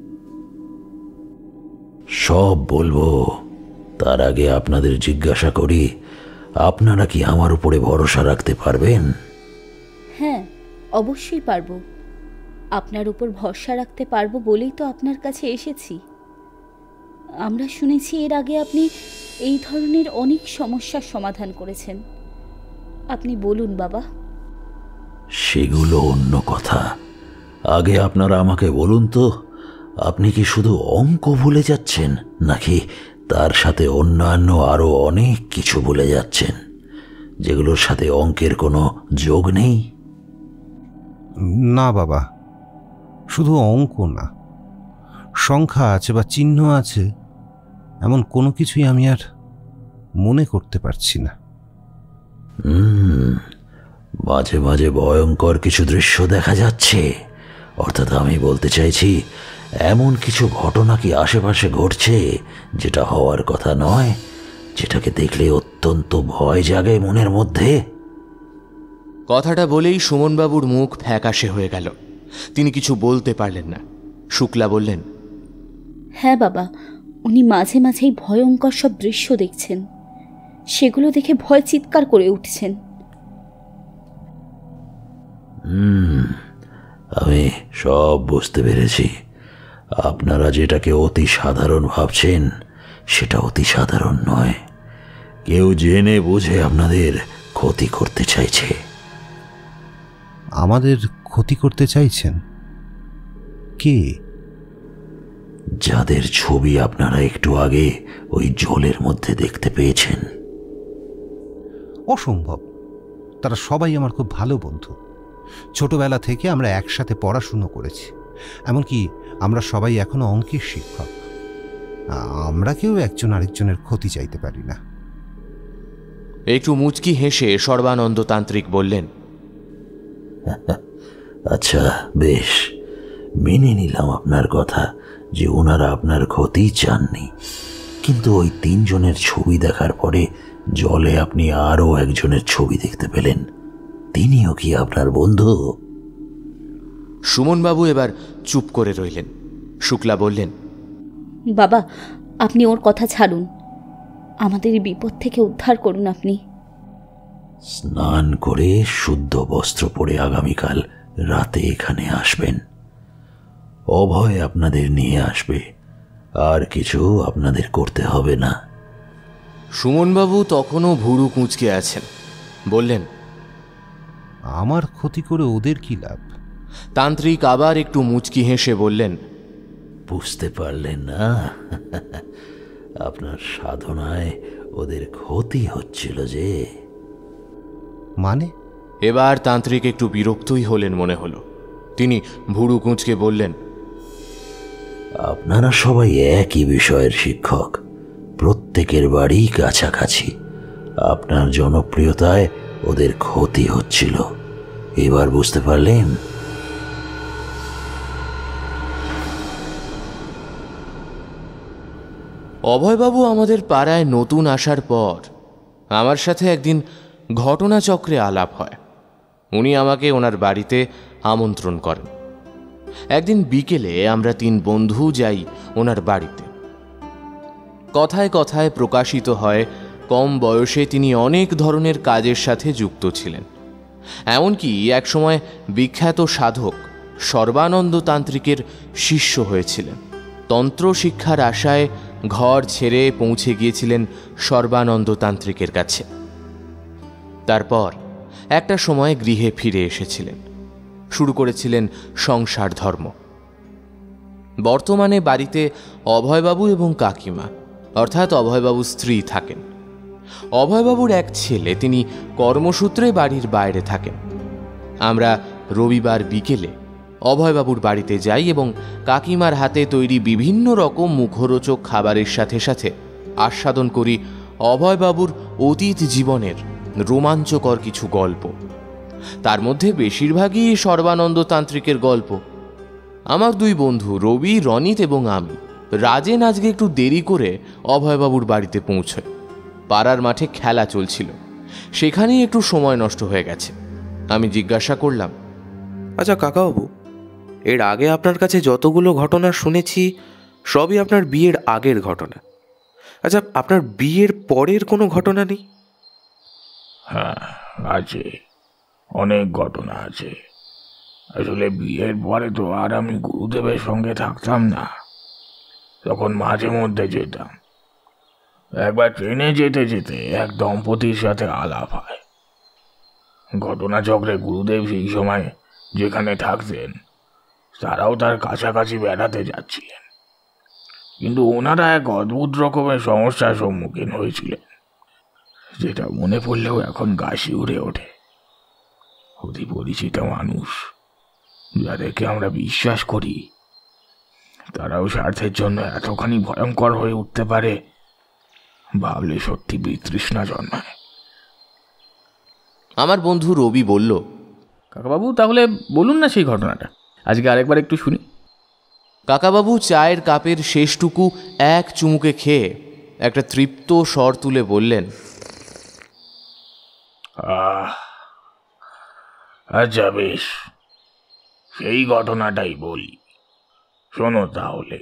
সব বলবো, তার আগে আপনাদের জিজ্ঞাসা করি, আপনারা কি আমার উপরে ভরসা রাখতে পারবেন? হ্যাঁ, অবশ্যই পারবো। আপনার উপর ভরসা রাখতে পারবো বলেই তো আপনার কাছে এসেছি। আমরা শুনেছি এর আগে আপনি এই ধরনের অনেক সমস্যার সমাধান করেছেন। আপনি বলুন বাবা। সেগুলো অন্য কথা। আগে আপনারা আমাকে বলুন তো, আপনি কি শুধু অঙ্ক ভুলে যাচ্ছেন, নাকি তার সাথে অন্যান্য আরো অনেক কিছু ভুলে যাচ্ছেন, যেগুলোর সাথে অঙ্কের কোনো যোগ নেই? না বাবা, শুধু অঙ্ক না, সংখ্যা আছে বা চিহ্ন আছে, এমন কোনো কিছুই আমি আর মনে করতে পারছি না। হুম, মাঝে মাঝে ভয়ঙ্কর কিছু দৃশ্য দেখা যাচ্ছে। অর্থাৎ আমি বলতে চাইছি, এমন কিছু ঘটনা কি আশেপাশে ঘটছে যেটা হওয়ার কথা নয়, যেটাকে দেখলে অত্যন্ত ভয় জাগে মনের মধ্যে? কথাটা বলেই সুমনবাবুর মুখ ফ্যাকাশে হয়ে গেল। তিনি কিছু বলতে পারলেন না। শুক্লা বললেন, হ্যাঁ বাবা, উনি মাঝে মাঝেই ভয়ঙ্কর সব দৃশ্য দেখছেন, সেগুলো দেখে ভয় চিৎকার করে উঠছেন। হুম, আমি সব বুঝতে পেরেছি। আপনারা যেটাকে অতি সাধারণ ভাবছেন, সেটা অতি সাধারণ নয়। কেউ জেনে বুঝে আপনাদের ক্ষতি করতে চাইছে। আমাদের ক্ষতি করতে চাইছেন? কে? যাদের ছবি আপনারা একটু আগে ওই জলের মধ্যে দেখতে পেয়েছেন। অসম্ভব, তারা সবাই আমার খুব ভালো বন্ধু। ছোটবেলা থেকে আমরা একসাথে পড়াশুনো করেছি, এমনকি আমরা সবাই এখনো অঙ্কের শিক্ষক। আমরা কেউ একজন আরেকজনের ক্ষতি চাইতে পারি না। একটু মুচকি হেসে সর্বানন্দ তান্ত্রিক বললেন, আচ্ছা বেশ, মেনে নিলাম আপনার কথা যে ওনারা আপনার ক্ষতি চাননি, কিন্তু ওই তিনজনের ছবি দেখার পরে জলে আপনি আরও একজনের ছবি দেখতে পেলেন, তিনিও কি আপনার বন্ধু? সুমনবাবু এবার চুপ করে রইলেন। শুক্লা বললেন, বাবা, আপনি ওর কথা ছাড়ুন, আমাদের বিপদ থেকে উদ্ধার করুন আপনি। স্নান করে শুদ্ধ বস্ত্র পরে আগামীকাল রাতে এখানে আসবেন। অভয় আপনাদের নিয়ে আসবে, আর কিছু আপনাদের করতে হবে না। সুমনবাবু তখনও ভুরু কুঁচকে আছেন। বললেন, আমার ক্ষতি করে ওদের কি লাভ? তান্ত্রিক আবার একটু মুচকি হেসে বললেন, বুঝতে পারলেন না? আপনার সাধনায় ওদের ক্ষতি হচ্ছিল যে। মানে? এবার তান্ত্রিক একটু বিরক্তই হলেন মনে হলো। তিনি ভুরু কুঁচকে বললেন, আপনারা সবাই একই বিষয়ের শিক্ষক, প্রত্যেকের বাড়ি কাছাকাছি। আপনার জনপ্রিয়তায় ওদের ক্ষতি হচ্ছিল, এবার বুঝতে পারলেন? অভয়বাবু আমাদের পাড়ায় নতুন আসার পর আমার সাথে একদিন ঘটনাচক্রে আলাপ হয়। উনি আমাকে ওনার বাড়িতে আমন্ত্রণ করেন। একদিন বিকেলে আমরা তিন বন্ধু যাই ওনার বাড়িতে। কথায় কথায় প্রকাশিত হয় কম বয়সে তিনি অনেক ধরনের কাজের সাথে যুক্ত ছিলেন। এমনকি একসময় বিখ্যাত সাধক সর্বানন্দ তান্ত্রিকের শিষ্য হয়েছিলেন। তন্ত্র শিক্ষার আশায় ঘর ছেড়ে পৌঁছে গিয়েছিলেন সর্বানন্দ তান্ত্রিকের কাছে। তারপর একটা সময় গৃহে ফিরে এসেছিলেন, শুরু করেছিলেন সংসার ধর্ম। বর্তমানে বাড়িতে অভয়বাবু এবং কাকিমা অর্থাৎ অভয়বাবুর স্ত্রী থাকেন। অভয়বাবুর এক ছেলে, তিনি কর্মসূত্রে বাড়ির বাইরে থাকেন। আমরা রবিবার বিকেলে অভয়বাবুর বাড়িতে যাই এবং কাকিমার হাতে তৈরি বিভিন্ন রকম মুখরোচক খাবারের সাথে সাথে আস্বাদন করি অভয়বাবুর অতীত জীবনের রোমাঞ্চকর কিছু গল্প। তার মধ্যে বেশিরভাগই সর্বানন্দ তান্ত্রিকের গল্প। আমার দুই বন্ধু রবি, রনিত এবং আমি রাজেন আজকে একটু দেরি করে অভয়বাবুর বাড়িতে পৌঁছয়। পাড়ার মাঠে খেলা চলছিল, সেখানেই একটু সময় নষ্ট হয়ে গেছে। আমি জিজ্ঞাসা করলাম, আচ্ছা কাকাবাবু, এর আগে আপনার কাছে যতগুলো ঘটনা শুনেছি সবই আপনার বিয়ের আগের ঘটনা। আচ্ছা, আপনার বিয়ের পরের কোনো ঘটনা নেই? হ্যাঁ আছে, অনেক ঘটনা আছে। আসলে বিয়ের পরে তো আর আমি গুরুদেবের সঙ্গে থাকতাম না, তখন মাঝে মধ্যে যেতাম। একবার ট্রেনে যেতে যেতে এক দম্পতির সাথে আলাপ হয়। ঘটনাচক্রে গুরুদেব সেই সময় যেখানে থাকতেন তারাও তার কাছাকাছি বেড়াতে যাচ্ছিলেন, কিন্তু ওনারা এক অদ্ভুত রকমের সমস্যার সম্মুখীন হয়েছিলেন, যেটা মনে পড়লেও এখন গা শিউরে ওঠে। অতি পরিচিত মানুষ যাদেরকে আমরা বিশ্বাস করি, তারাও স্বার্থের জন্য এতখানি ভয়ঙ্কর হয়ে উঠতে পারে, ভাবলে সত্যি বিতৃষ্ণা জন্মায়। আমার বন্ধু রবি বলল, কাকাবাবু তাহলে বলুন না সেই ঘটনাটা, আজকে আরেকবার একটু শুনি। কাকাবাবু চায়ের কাপের শেষটুকু এক চুমুকে খেয়ে একটা তৃপ্ত স্বর তুলে বললেন, আহ আচ্ছা বেশ, সেই ঘটনাটাই বলি, শোনো তাহলে।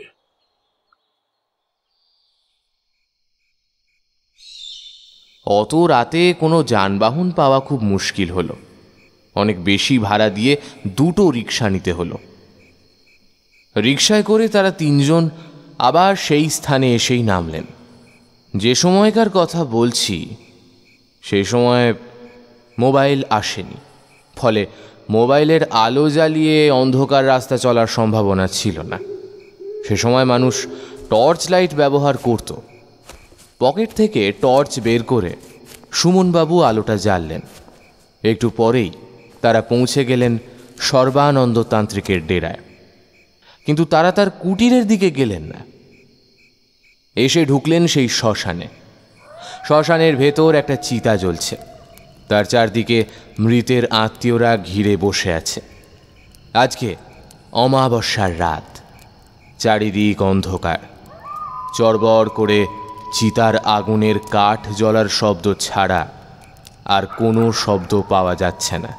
অত রাতে কোনো যানবাহন পাওয়া খুব মুশকিল হলো। অনেক বেশি ভাড়া দিয়ে দুটো রিক্সা নিতে হলো। রিক্সায় করে তারা তিনজন আবার সেই স্থানে এসেই নামলেন। যে সময়কার কথা বলছি সেই সময় মোবাইল আসেনি, ফলে মোবাইলের আলো জ্বালিয়ে অন্ধকার রাস্তা চলার সম্ভাবনা ছিল না। সে সময় মানুষ টর্চ লাইট ব্যবহার করত। পকেট থেকে টর্চ বের করে সুমনবাবু আলোটা জ্বাললেন। একটু পরেই তারা পৌঁছে গেলেন সর্বানন্দ তান্ত্রিকের ডেরায়। কিন্তু তারা তার কুটিরের দিকে গেলেন না, এসে ঢুকলেন সেই শ্মশানে। শ্মশানের ভেতর একটা চিতা জ্বলছে, তার চারদিকে মৃতের আত্মীয়রা ঘিরে বসে আছে। আজকে অমাবস্যার রাত, চারিদিক অন্ধকার। চড়বড় করে চিতার আগুনের কাঠ জ্বলার শব্দ ছাড়া আর কোনো শব্দ পাওয়া যাচ্ছে না।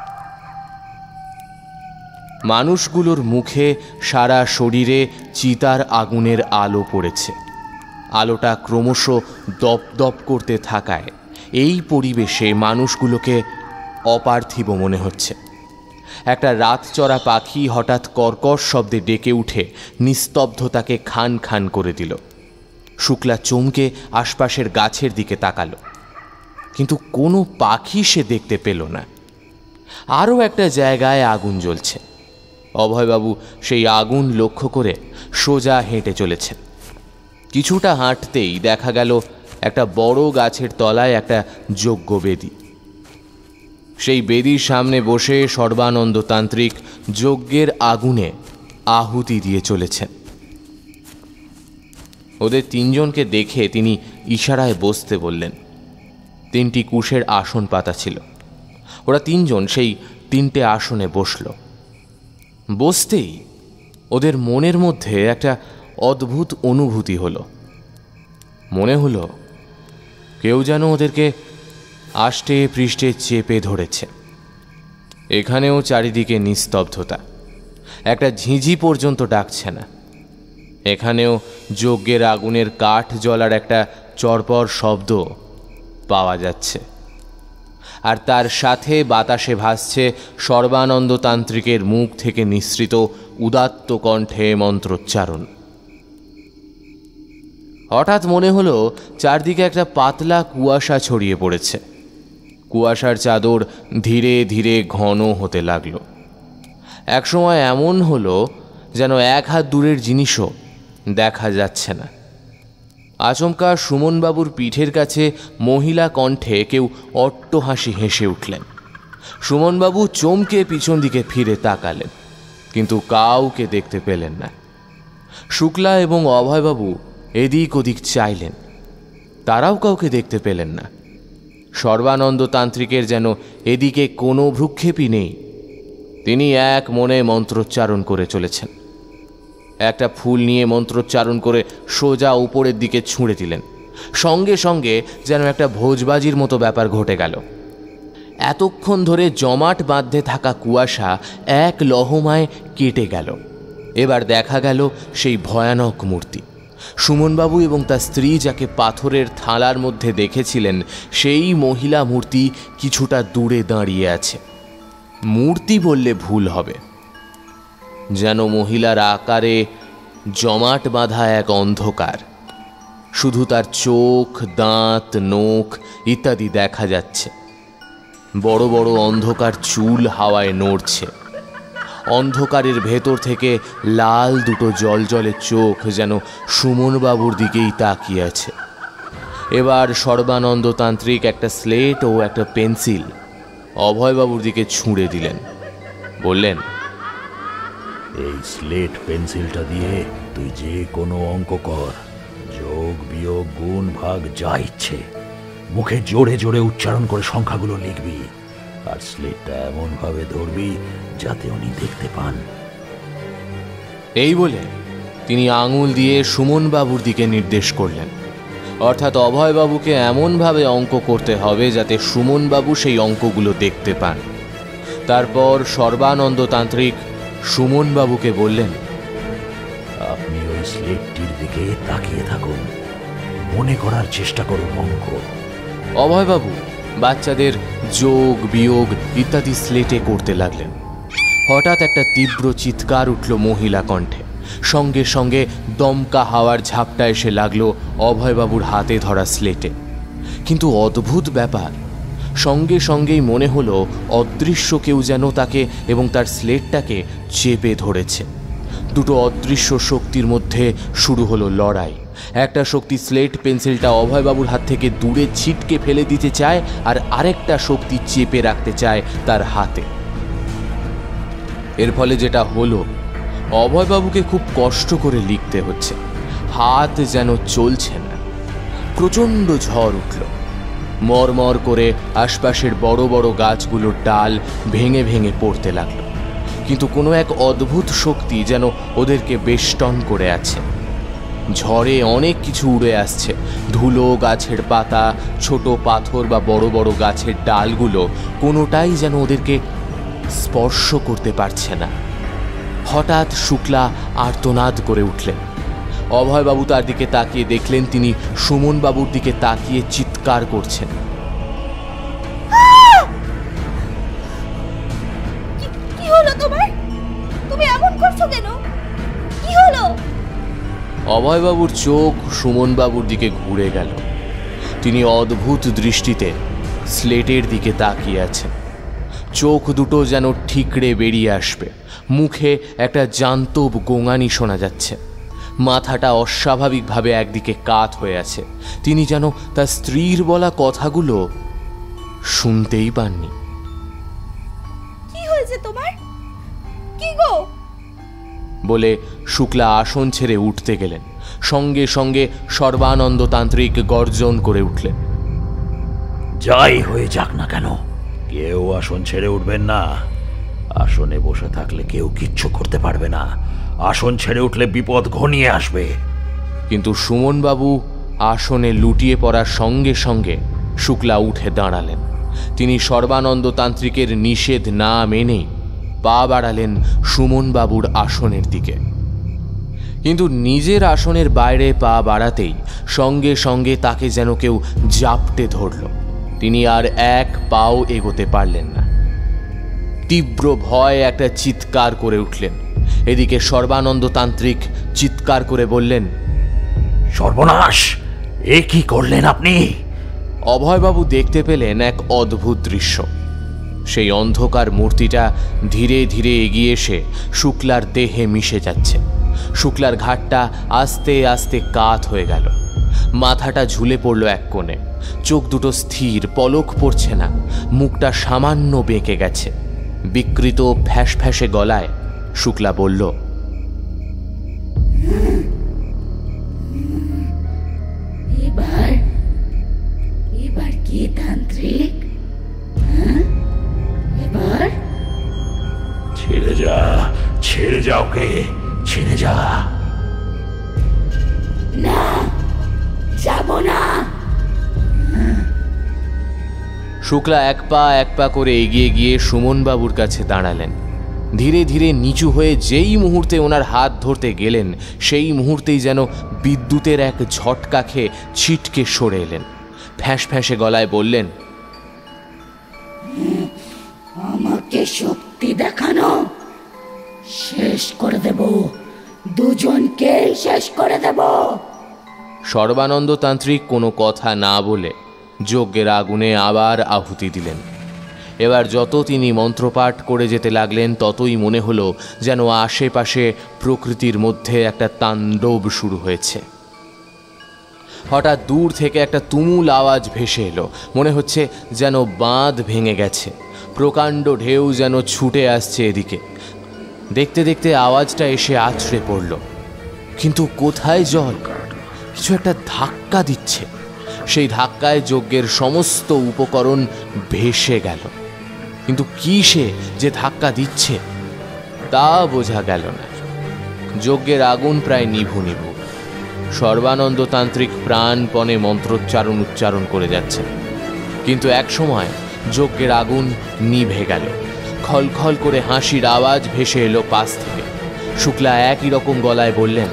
মানুষগুলোর মুখে, সারা শরীরে চিতার আগুনের আলো পড়েছে। আলোটা ক্রমশ দপদপ করতে থাকায় এই পরিবেশে মানুষগুলোকে অপার্থিব মনে হচ্ছে। একটা রাতচরা পাখি হঠাৎ কর্কশ শব্দে ডেকে উঠে নিস্তব্ধতাকে খান খান করে দিল। শুক্লা চমকে আশপাশের গাছের দিকে তাকালো, কিন্তু কোনো পাখি সে দেখতে পেল না। আরও একটা জায়গায় আগুন জ্বলছে। অভয়বাবু সেই আগুন লক্ষ্য করে সোজা হেঁটে চলেছেন। কিছুটা হাঁটতেই দেখা গেল একটা বড় গাছের তলায় একটা যজ্ঞবেদী। সেই বেদির সামনে বসে সর্বানন্দ তান্ত্রিক যজ্ঞের আগুনে আহুতি দিয়ে চলেছেন। ওদের তিনজনকে দেখে তিনি ইশারায় বসতে বললেন। তিনটি কুশের আসন পাতা ছিল। ওরা তিনজন সেই তিনটে আসনে বসল। বসতেই ওদের মনের মধ্যে একটা অদ্ভুত অনুভূতি হলো। মনে হলো কেউ যেন ওদেরকে আষ্টে পৃষ্ঠে চেপে ধরেছে। এখানেও চারিদিকে নিস্তব্ধতা, একটা ঝিঁঝি পর্যন্ত ডাকছে না। এখানেও যজ্ঞের আগুনের কাঠ জ্বলার একটা চরপর শব্দ পাওয়া যাচ্ছে, আর তার সাথে বাতাসে ভাসছে সর্বানন্দ তান্ত্রিকের মুখ থেকে নিঃসৃত উদাত্ত কণ্ঠে মন্ত্রোচ্চারণ। হঠাৎ মনে হলো চারদিকে একটা পাতলা কুয়াশা ছড়িয়ে পড়েছে। কুয়াশার চাদর ধীরে ধীরে ঘন হতে লাগল। একসময় এমন হলো যেন এক হাত দূরের জিনিসও দেখা যাচ্ছে না। আচমকা সুমনবাবুর পিঠের কাছে মহিলা কণ্ঠে কেউ অট্টহাসি হেসে উঠলেন। সুমনবাবু চমকে পিছন দিকে ফিরে তাকালেন, কিন্তু কাউকে দেখতে পেলেন না। শুক্লা এবং অভয়বাবু এদিক ওদিক চাইলেন, তারাও কাউকে দেখতে পেলেন না। সর্বানন্দ তান্ত্রিকের যেন এদিকে কোনো ভ্রুক্ষেপই নেই। তিনি এক মনে মন্ত্রোচ্চারণ করে চলেছেন। একটা ফুল নিয়ে মন্ত্রোচ্চারণ করে সোজা উপরের দিকে ছুঁড়ে দিলেন। সঙ্গে সঙ্গে যেন একটা ভোজবাজির মতো ব্যাপার ঘটে গেল। এতক্ষণ ধরে জমাট বাঁধতে থাকা কুয়াশা এক লহমায় কেটে গেল। এবার দেখা গেল সেই ভয়ানক মূর্তি। সুমনবাবু এবং তার স্ত্রী যাকে পাথরের থালার মধ্যে দেখেছিলেন, সেই মহিলা মূর্তি কিছুটা দূরে দাঁড়িয়ে আছে। মূর্তি বললে ভুল হবে, যেন মহিলার আকারে জমাট বাঁধা এক অন্ধকার। শুধু তার চোখ, দাঁত, নখ ইত্যাদি দেখা যাচ্ছে। বড় বড় অন্ধকার চুল হাওয়ায় নড়ছে। অন্ধকারের ভেতর থেকে লাল দুটো জলজলে চোখ যেন সুমনবাবুর দিকেই তাকিয়ে আছে। এবার সর্বানন্দ তান্ত্রিক একটা স্লেট ও একটা পেন্সিল অভয়বাবুর দিকে ছুঁড়ে দিলেন। বললেন, এই স্লেট পেন্সিলটা দিয়ে তুই যে কোনো অঙ্ক কর, যোগ বিয়োগ গুণ ভাগ যা ইচ্ছে, মুখে জোরে জোরে উচ্চারণ করে সংখ্যাগুলো লিখবি, আর স্লেটটা এমন ভাবে ধরবি যাতে উনি দেখতে পান। এই বলে তিনি আঙুল দিয়ে সুমনবাবুর দিকে নির্দেশ করলেন। অর্থাৎ অভয়বাবুকে এমনভাবে অঙ্ক করতে হবে যাতে সুমনবাবু সেই অঙ্কগুলো দেখতে পান। তারপর সর্বানন্দ তান্ত্রিক সুমনবাবুকে বললেন, আপনি ওই স্লেটটির দিকে তাকিয়ে থাকুন, মনে করার চেষ্টা করুন অঙ্ক। অভয়বাবু বাচ্চাদের যোগ বিয়োগ ইত্যাদি স্লেটে করতে লাগলেন। হঠাৎ একটা তীব্র চিৎকার উঠল মহিলা কণ্ঠে। সঙ্গে সঙ্গে দমকা হাওয়ার ঝাপটা এসে লাগলো অভয়বাবুর হাতে ধরা স্লেটে। কিন্তু অদ্ভুত ব্যাপার, সঙ্গে সঙ্গেই মনে হলো অদৃশ্য কেউ যেন তাকে এবং তার স্লেটটাকে চেপে ধরেছে। দুটো অদৃশ্য শক্তির মধ্যে শুরু হলো লড়াই। একটা শক্তি স্লেট পেন্সিলটা অভয়বাবুর হাত থেকে দূরে ছিটকে ফেলে দিতে চায়, আর আরেকটা শক্তি চেপে রাখতে চায় তার হাতে। এর ফলে যেটা হলো, অভয়বাবুকে খুব কষ্ট করে লিখতে হচ্ছে। হাত যেন চলছে না। প্রচণ্ড ঝড় উঠল। মরমর করে আশপাশের বড় বড় গাছগুলোর ডাল ভেঙে ভেঙে পড়তে লাগলো। কিন্তু কোনো এক অদ্ভুত শক্তি যেন ওদেরকে বেষ্টন করে আছে। ঝড়ে অনেক কিছু উড়ে আসছে। ধুলো, গাছের পাতা, ছোট পাথর বা বড় বড় গাছের ডালগুলো কোনোটাই যেন ওদেরকে স্পর্শ করতে পারছে না। হঠাৎ শুক্লা আর্তনাদ করে উঠলেন। অভয়বাবু তার দিকে তাকিয়ে দেখলেন তিনি সুমনবাবুর দিকে তাকিয়ে চিৎকার করছেন। কি হলো তোমার? তুমি এমন করছো কেন? কি হলো? অভয়বাবুর চোখ সুমনবাবুর দিকে ঘুরে গেল। তিনি অদ্ভুত দৃষ্টিতে স্লেটের দিকে তাকিয়ে আছেন। চোখ দুটো যেন ঠিকরে বেরিয়ে আসবে। মুখে একটা জান্তব গোঙানি শোনা যাচ্ছে। মাথাটা অস্বাভাবিকভাবে একদিকে কাত হয়ে আছে। তিনি যেন তার স্ত্রীর বলা কথাগুলো শুনতেই পাননি। কি গো বলে শুক্লা আসন ছেড়ে উঠতে গেলেন। সঙ্গে সঙ্গে সর্বানন্দ তান্ত্রিক গর্জন করে উঠলেন, যাই হয়ে যাক না কেন, কেউ আসন ছেড়ে উঠবেন না। আসনে বসে থাকলে কেউ কিচ্ছু করতে পারবে না, আসন ছেড়ে উঠলে বিপদ ঘনিয়ে আসবে। কিন্তু সুমনবাবু আসনে লুটিয়ে পড়ার সঙ্গে সঙ্গে শুক্লা উঠে দাঁড়ালেন। তিনি সর্বানন্দ তান্ত্রিকের নিষেধ না মেনে পা বাড়ালেন সুমনবাবুর আসনের দিকে। কিন্তু নিজের আসনের বাইরে পা বাড়াতেই সঙ্গে সঙ্গে তাকে যেন কেউ জাপটে ধরল। তিনি আর এক পাও এগোতে পারলেন না। তীব্র ভয় একটা চিৎকার করে উঠলেন। এদিকে সর্বানন্দ তান্ত্রিক চিৎকার করে বললেন, সর্বনাশ, এ কি করলেন আপনি? অভয়বাবু দেখতে পেলেন এক অদ্ভুত দৃশ্য। সেই অন্ধকার মূর্তিটা ধীরে ধীরে এগিয়ে এসে শুক্লার দেহে মিশে যাচ্ছে। শুক্লার ঘাটটা আস্তে আস্তে কাত হয়ে গেল। মাথাটা ঝুলে পড়ল এক কোণে, চোখ দুটো স্থির, পলক পড়ছে না, মুখটা সামান্য বেঁকে গেছে। বিকৃত ফ্যাস ফ্যাসে গলায় শুক্লা বলল, এবার এবার কি তান্ত্রিক? এবার ছেড়ে যা, ছেড়ে যা ওকে, ছেড়ে যা। না, যাব না। শুক্লা এক পা এক পা করে এগিয়ে গিয়ে সুমনবাবুর কাছে দাঁড়ালেন। ধীরে ধীরে নিচু হয়ে যেই মুহূর্তে ওনার হাত ধরতে গেলেন, সেই মুহূর্তেই যেন বিদ্যুতের এক ঝটকা খেয়ে ছিটকে সরে এলেন। ফ্যাঁস ফ্যাঁসে গলায় বললেন, আমাকে শক্তি দেখানো, শেষ করে দেব, দুজনকে শেষ করে দেব। সর্বানন্দ তান্ত্রিক কোনো কথা না বলে যজ্ঞের আগুনে আবার আহুতি দিলেন। এবার যত তিনি মন্ত্রপাঠ করে যেতে লাগলেন, ততই মনে হলো যেন আশেপাশে প্রকৃতির মধ্যে একটা তাণ্ডব শুরু হয়েছে। হঠাৎ দূর থেকে একটা তুমুল আওয়াজ ভেসে এলো। মনে হচ্ছে যেন বাঁধ ভেঙে গেছে। প্রকাণ্ড ঢেউ যেন ছুটে আসছে এদিকে। দেখতে দেখতে আওয়াজটা এসে আছড়ে পড়ল। কিন্তু কোথায় জল? কিছু একটা ধাক্কা দিচ্ছে। সেই ধাক্কায় যজ্ঞের সমস্ত উপকরণ ভেসে গেল। কিন্তু কি সে যে ধাক্কা দিচ্ছে তা বোঝা গেল না। যজ্ঞের আগুন প্রায় নিভু নিভু। সর্বানন্দ তান্ত্রিক প্রাণপণে মন্ত্রোচ্চারণ উচ্চারণ করে যাচ্ছেন। কিন্তু এক সময় যজ্ঞের আগুন নিভে গেল। খলখল করে হাসির আওয়াজ ভেসে এলো পাশ থেকে। শুক্লা একই রকম গলায় বললেন,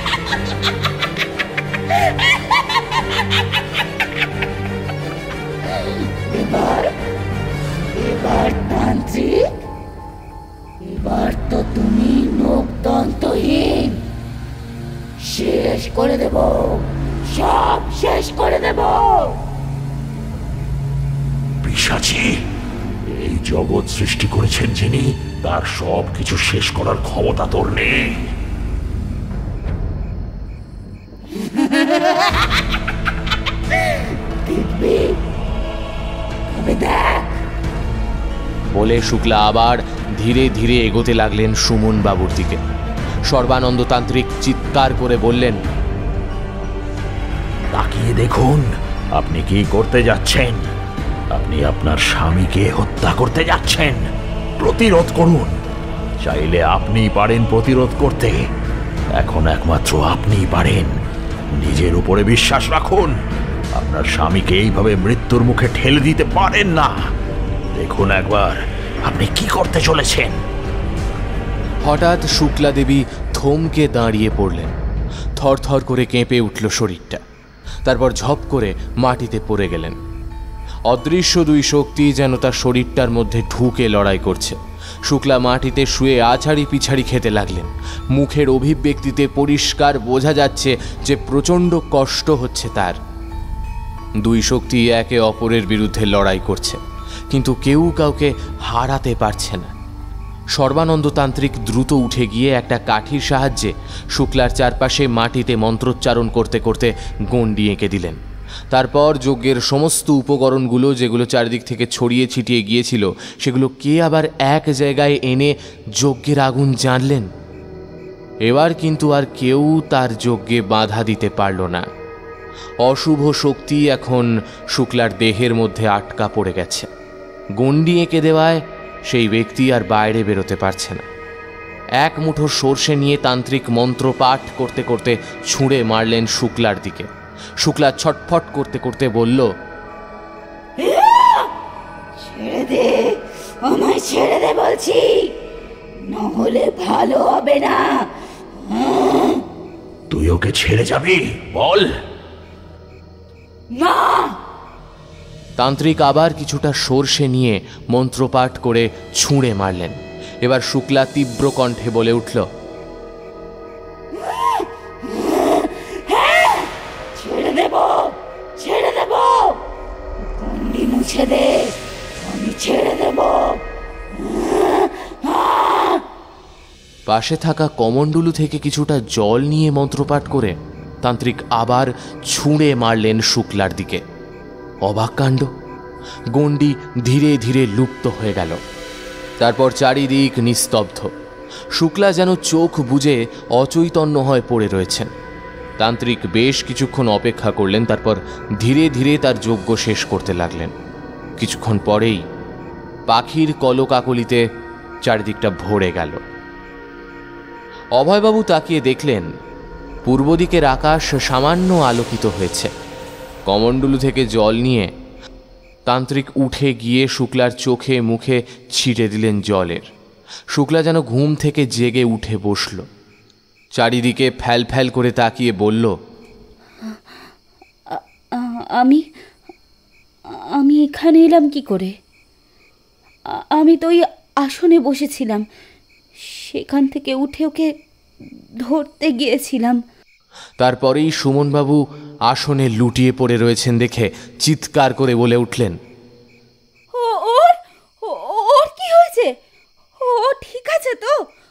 এবার এবার তান্ত্রিক, এবার তো তুমি নখ দন্তহীন। শেষ করে দেব, সব শেষ করে দেব। পিশাচী, এই জগৎ সৃষ্টি করেছেন যিনি, তার সব কিছু শেষ করার ক্ষমতা তোর নেই। দেখবি, তবে দেখ। বলে শুক্লা আবার ধীরে ধীরে এগোতে লাগলেন সুমন বাবুর দিকে। সর্বানন্দ তান্ত্রিক চিৎকার করে বললেন, তাকিয়ে দেখুন, আপনি কি করতে যাচ্ছেন? আপনি আপনার স্বামীকে হত্যা করতে যাচ্ছেন। প্রতিরোধ করুন। চাইলে আপনিই পারেন প্রতিরোধ করতে। এখন একমাত্র আপনিই পারেন। নিজের উপরে বিশ্বাস রাখুন। আপনার স্বামীকে এইভাবে মৃত্যুর মুখে ঠেলে দিতে পারেন না। দেখুন একবার আপনি কি করতে চলেছেন। হঠাৎ শুক্লা দেবী থমকে দাঁড়িয়ে পড়লেন। থরথর করে কেঁপে উঠল শরীরটা। তারপর ঝপ করে মাটিতে পড়ে গেলেন। অদৃশ্য দুই শক্তি যেন তার শরীরটার মধ্যে ঢুকে লড়াই করছে। শুক্লা মাটিতে শুয়ে আছাড়ি পিছাড়ি খেতে লাগলেন। মুখের অভিব্যক্তিতে পরিষ্কার বোঝা যাচ্ছে যে প্রচণ্ড কষ্ট হচ্ছে তার। দুই শক্তি একে অপরের বিরুদ্ধে লড়াই করছে, কিন্তু কেউ কাউকে হারাতে পারছে না। সর্বানন্দ তান্ত্রিক দ্রুত উঠে গিয়ে একটা কাঠির সাহায্যে শুক্লার চারপাশে মাটিতে মন্ত্রোচ্চারণ করতে করতে গণ্ডি এঁকে দিলেন। তারপর যজ্ঞের সমস্ত উপকরণগুলো যেগুলো চারিদিক থেকে ছড়িয়ে ছিটিয়ে গিয়েছিল সেগুলো কে আবার এক জায়গায় এনে যজ্ঞের আগুন জ্বাললেন। এবার কিন্তু আর কেউ তার যজ্ঞে বাধা দিতে পারল না। অশুভ শক্তি এখন শুক্লার দেহের মধ্যে আটকা পড়ে গেছে। গণ্ডি এঁকে দেওয়ায় সেই ব্যক্তি আর বাইরে বেরোতে পারছে না। এক মুঠো সর্ষে নিয়ে তান্ত্রিক মন্ত্র পাঠ করতে করতে ছুঁড়ে মারলেন শুক্লার দিকে। শুক্লা ছটফট করতে করতে বলল, ছেড়ে দে, আমায় ছেড়ে দে বলছি, নহলে ভালো হবে না। তুই ওকে ছেড়ে যাবি? বল। না। তান্ত্রিক আবার কিছুটা সর্ষে নিয়ে মন্ত্রপাঠ করে ছুঁড়ে মারলেন। এবার শুক্লা তীব্র কণ্ঠে বলে উঠল, ছেড়ে দেব, ছেড়ে দেব, গণ্ডি মুছে দে, আমি ছেড়ে দেব। পাশে থাকা কমণ্ডলু থেকে কিছুটা জল নিয়ে মন্ত্রপাঠ করে তান্ত্রিক আবার ছুঁড়ে মারলেন শুক্লার দিকে। অবাক কাণ্ড, গণ্ডি ধীরে ধীরে লুপ্ত হয়ে গেল। তারপর চারিদিক নিস্তব্ধ। শুক্লা যেন চোখ বুজে অচৈতন্য হয়ে পড়ে রয়েছেন। তান্ত্রিক বেশ কিছুক্ষণ অপেক্ষা করলেন, তারপর ধীরে ধীরে তার যজ্ঞ শেষ করতে লাগলেন। কিছুক্ষণ পরেই পাখির কলকাকলিতে চারিদিকটা ভরে গেল। অভয়বাবু তাকিয়ে দেখলেন পূর্ব দিকের আকাশ সামান্য আলোকিত হয়েছে। কমণ্ডলু থেকে জল নিয়ে তান্ত্রিক উঠে গিয়ে শুক্লার চোখে মুখে ছিটে দিলেন জলের। শুক্লা যেন ঘুম থেকে জেগে উঠে বসল। চারিদিকে ফ্যাল ফ্যাল করে তাকিয়ে বলল, আমি আমি এখানে এলাম কি করে? আমি তো ওই আসনে বসেছিলাম, সেখান থেকে উঠে ওকে ধরতে গিয়েছিলাম। তারপরেই সুমনবাবু আসনে লুটিয়ে পড়ে রয়েছেন দেখে চিৎকার করে বলে উঠলেন, ওর ওর কি হয়েছে? ও ঠিক আছে তো?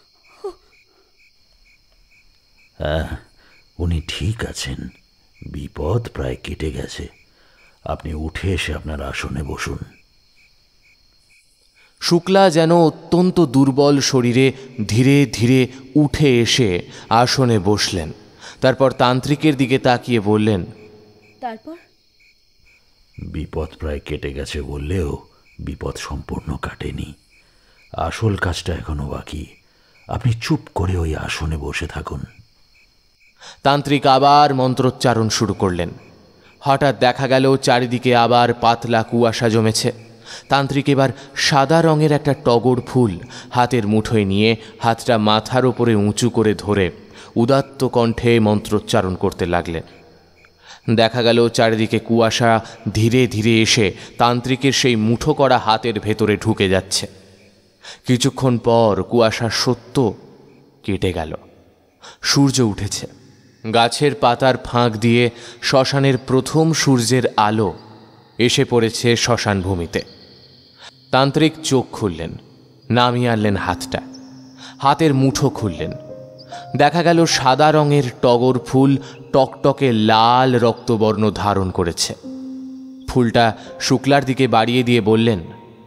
হ্যাঁ, উনি ঠিক আছেন, বিপদ প্রায় কেটে গেছে। আপনি উঠে এসে আপনার আসনে বসুন। শুক্লা যেন অত্যন্ত দুর্বল শরীরে ধীরে ধীরে উঠে এসে আসনে বসলেন। তারপর তান্ত্রিকের দিকে তাকিয়ে বললেন, তারপর? বিপদ প্রায় কেটে গেছে বললেও বিপদ সম্পূর্ণ কাটেনি। আসল কাজটা এখনো বাকি। আপনি চুপ করে ওই আসনে বসে থাকুন। তান্ত্রিক আবার মন্ত্রোচ্চারণ শুরু করলেন। হঠাৎ দেখা গেল চারিদিকে আবার পাতলা কুয়াশা জমেছে। তান্ত্রিক এবার সাদা রঙের একটা টগর ফুল হাতের মুঠোয় নিয়ে হাতটা মাথার ওপরে উঁচু করে ধরে উদাত্ত কণ্ঠে মন্ত্রোচ্চারণ করতে লাগলেন। দেখা গেল চারিদিকে কুয়াশা ধীরে ধীরে এসে তান্ত্রিকের সেই মুঠো করা হাতের ভেতরে ঢুকে যাচ্ছে। কিছুক্ষণ পর কুয়াশা সত্য কেটে গেল। সূর্য উঠেছে। গাছের পাতার ফাঁক দিয়ে শ্মশানের প্রথম সূর্যের আলো এসে পড়েছে শ্মশান ভূমিতে। তান্ত্রিক চোখ খুললেন, নামিয়ে আনলেন হাতটা, হাতের মুঠো খুললেন। দেখা গেল সাদা রঙের টগর ফুল টকটকে লাল রক্তবর্ণ ধারণ করেছে। ফুলটা শুক্লার দিকে বাড়িয়ে দিয়ে বললেন,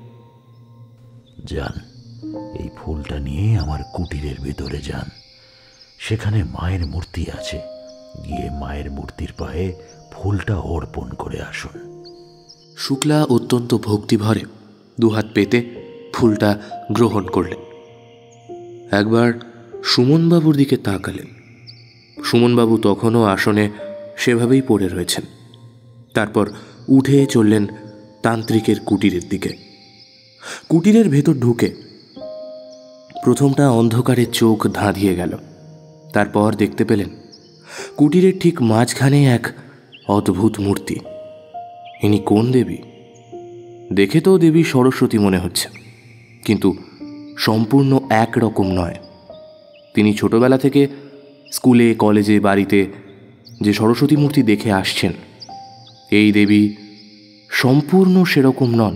যান, এই ফুলটা নিয়ে আমার কুটিরের ভেতরে যান। সেখানে মায়ের মূর্তি আছে, গিয়ে মায়ের মূর্তির পায়ে ফুলটা অর্পণ করে আসুন। শুক্লা অত্যন্ত ভক্তিভরে দুহাত পেতে ফুলটা গ্রহণ করলেন। একবার সুমনবাবুর দিকে তাকালেন। সুমনবাবু তখনও আসনে সেভাবেই পড়ে রয়েছেন। তারপর উঠে চললেন তান্ত্রিকের কুটিরের দিকে। কুটিরের ভেতর ঢুকে প্রথমটা অন্ধকারে চোখ ধাঁধিয়ে গেল। তারপর দেখতে পেলেন কুটিরের ঠিক মাঝখানে এক অদ্ভুত মূর্তি। ইনি কোন দেবী? দেখে তো দেবী সরস্বতী মনে হচ্ছে, কিন্তু সম্পূর্ণ এক রকম নয়। তিনি ছোটবেলা থেকে স্কুলে, কলেজে, বাড়িতে যে সরস্বতী মূর্তি দেখে আসছেন, এই দেবী সম্পূর্ণ সেরকম নন।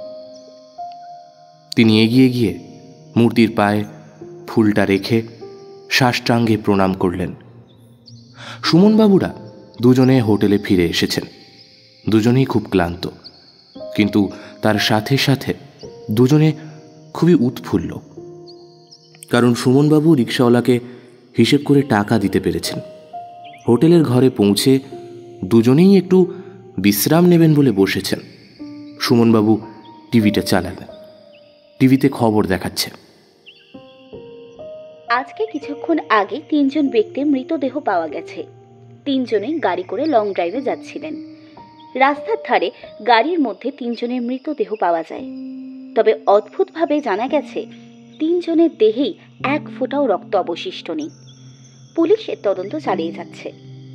তিনি এগিয়ে গিয়ে মূর্তির পায়ে ফুলটা রেখে সাষ্টাঙ্গে প্রণাম করলেন। সুমনবাবুরা দুজনে হোটেলে ফিরে এসেছেন। দুজনেই খুব ক্লান্ত, কিন্তু তার সাথে সাথে দুজনে খুবই উৎফুল্ল, কারণ সুমনবাবু রিক্সাওয়ালাকে হিসেব করে টাকা দিতে পেরেছেন। হোটেলের ঘরে পৌঁছে দুজনেই একটু বিশ্রাম নেবেন বলে বসেছেন। সুমনবাবু টিভিটা চালালেন। টিভিতে খবর দেখাচ্ছে, আজকে কিছুক্ষণ আগে তিনজন ব্যক্তির মৃতদেহ পাওয়া গেছে। তিনজনে গাড়ি করে লং ড্রাইভে যাচ্ছিলেন। রাস্তার ধারে গাড়ির মধ্যে তিনজনের মৃতদেহ পাওয়া যায়। তবে অদ্ভুতভাবে জানা গেছে তিনজনের দেহেই এক ফোঁটাও রক্ত অবশিষ্ট নেই। পুলিশ এর তদন্ত চালিয়ে যাচ্ছে।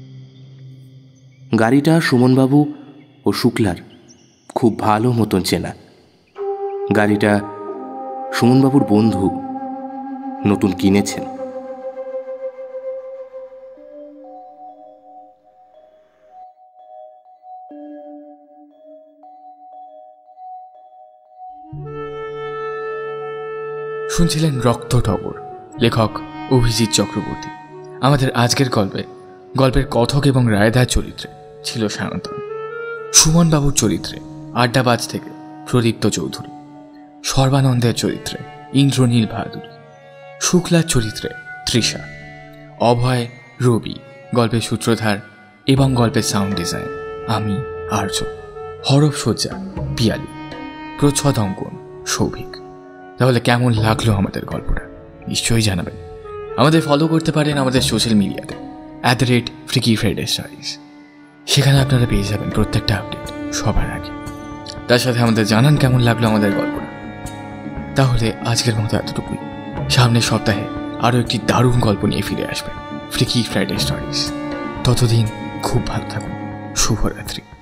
গাড়িটা সুমনবাবু ও শুক্লার খুব ভালো মতন চেনা। গাড়িটা সুমনবাবুর বন্ধু নতুন কিনেছেন। শুনছিলেন রক্ত টগর, লেখক অভিজিৎ চক্রবর্তী। আমাদের আজকের গল্পে গল্পের কথক এবং রায়দার চরিত্রে ছিল সায়ন্তন। সুমনবাবুর চরিত্রে আড্ডাবাজ থেকে প্রদীপ্ত চৌধুরী, সর্বানন্দের চরিত্রে ইন্দ্রনীল বাহাদুরী, শুক্লার চরিত্রে তৃষা, অভয়, রবি গল্পের সূত্রধার এবং গল্পের সাউন্ড ডিজাইন আমি আর্য, হরফ সজ্জা পিয়ালি, প্রচ্ছদ অঙ্কন সৌভিক। তাহলে কেমন লাগলো আমাদের গল্পটা নিশ্চয়ই জানাবেন। আমাদের ফলো করতে পারেন আমাদের সোশ্যাল মিডিয়াতে at the rate freaky Friday stories. সেখানে আপনারা পেয়ে যাবেন প্রত্যেকটা আপডেট সবার আগে। তার সাথে আমাদের জানান কেমন লাগলো আমাদের গল্পটা। তাহলে আজকের মতো এতটুকুই। সামনের সপ্তাহে আরও একটি দারুণ গল্প নিয়ে ফিরে আসবে ফ্রিকি ফ্রাইডে স্টোরিজ। ততদিন খুব ভালো থাকুন। শুভরাত্রি।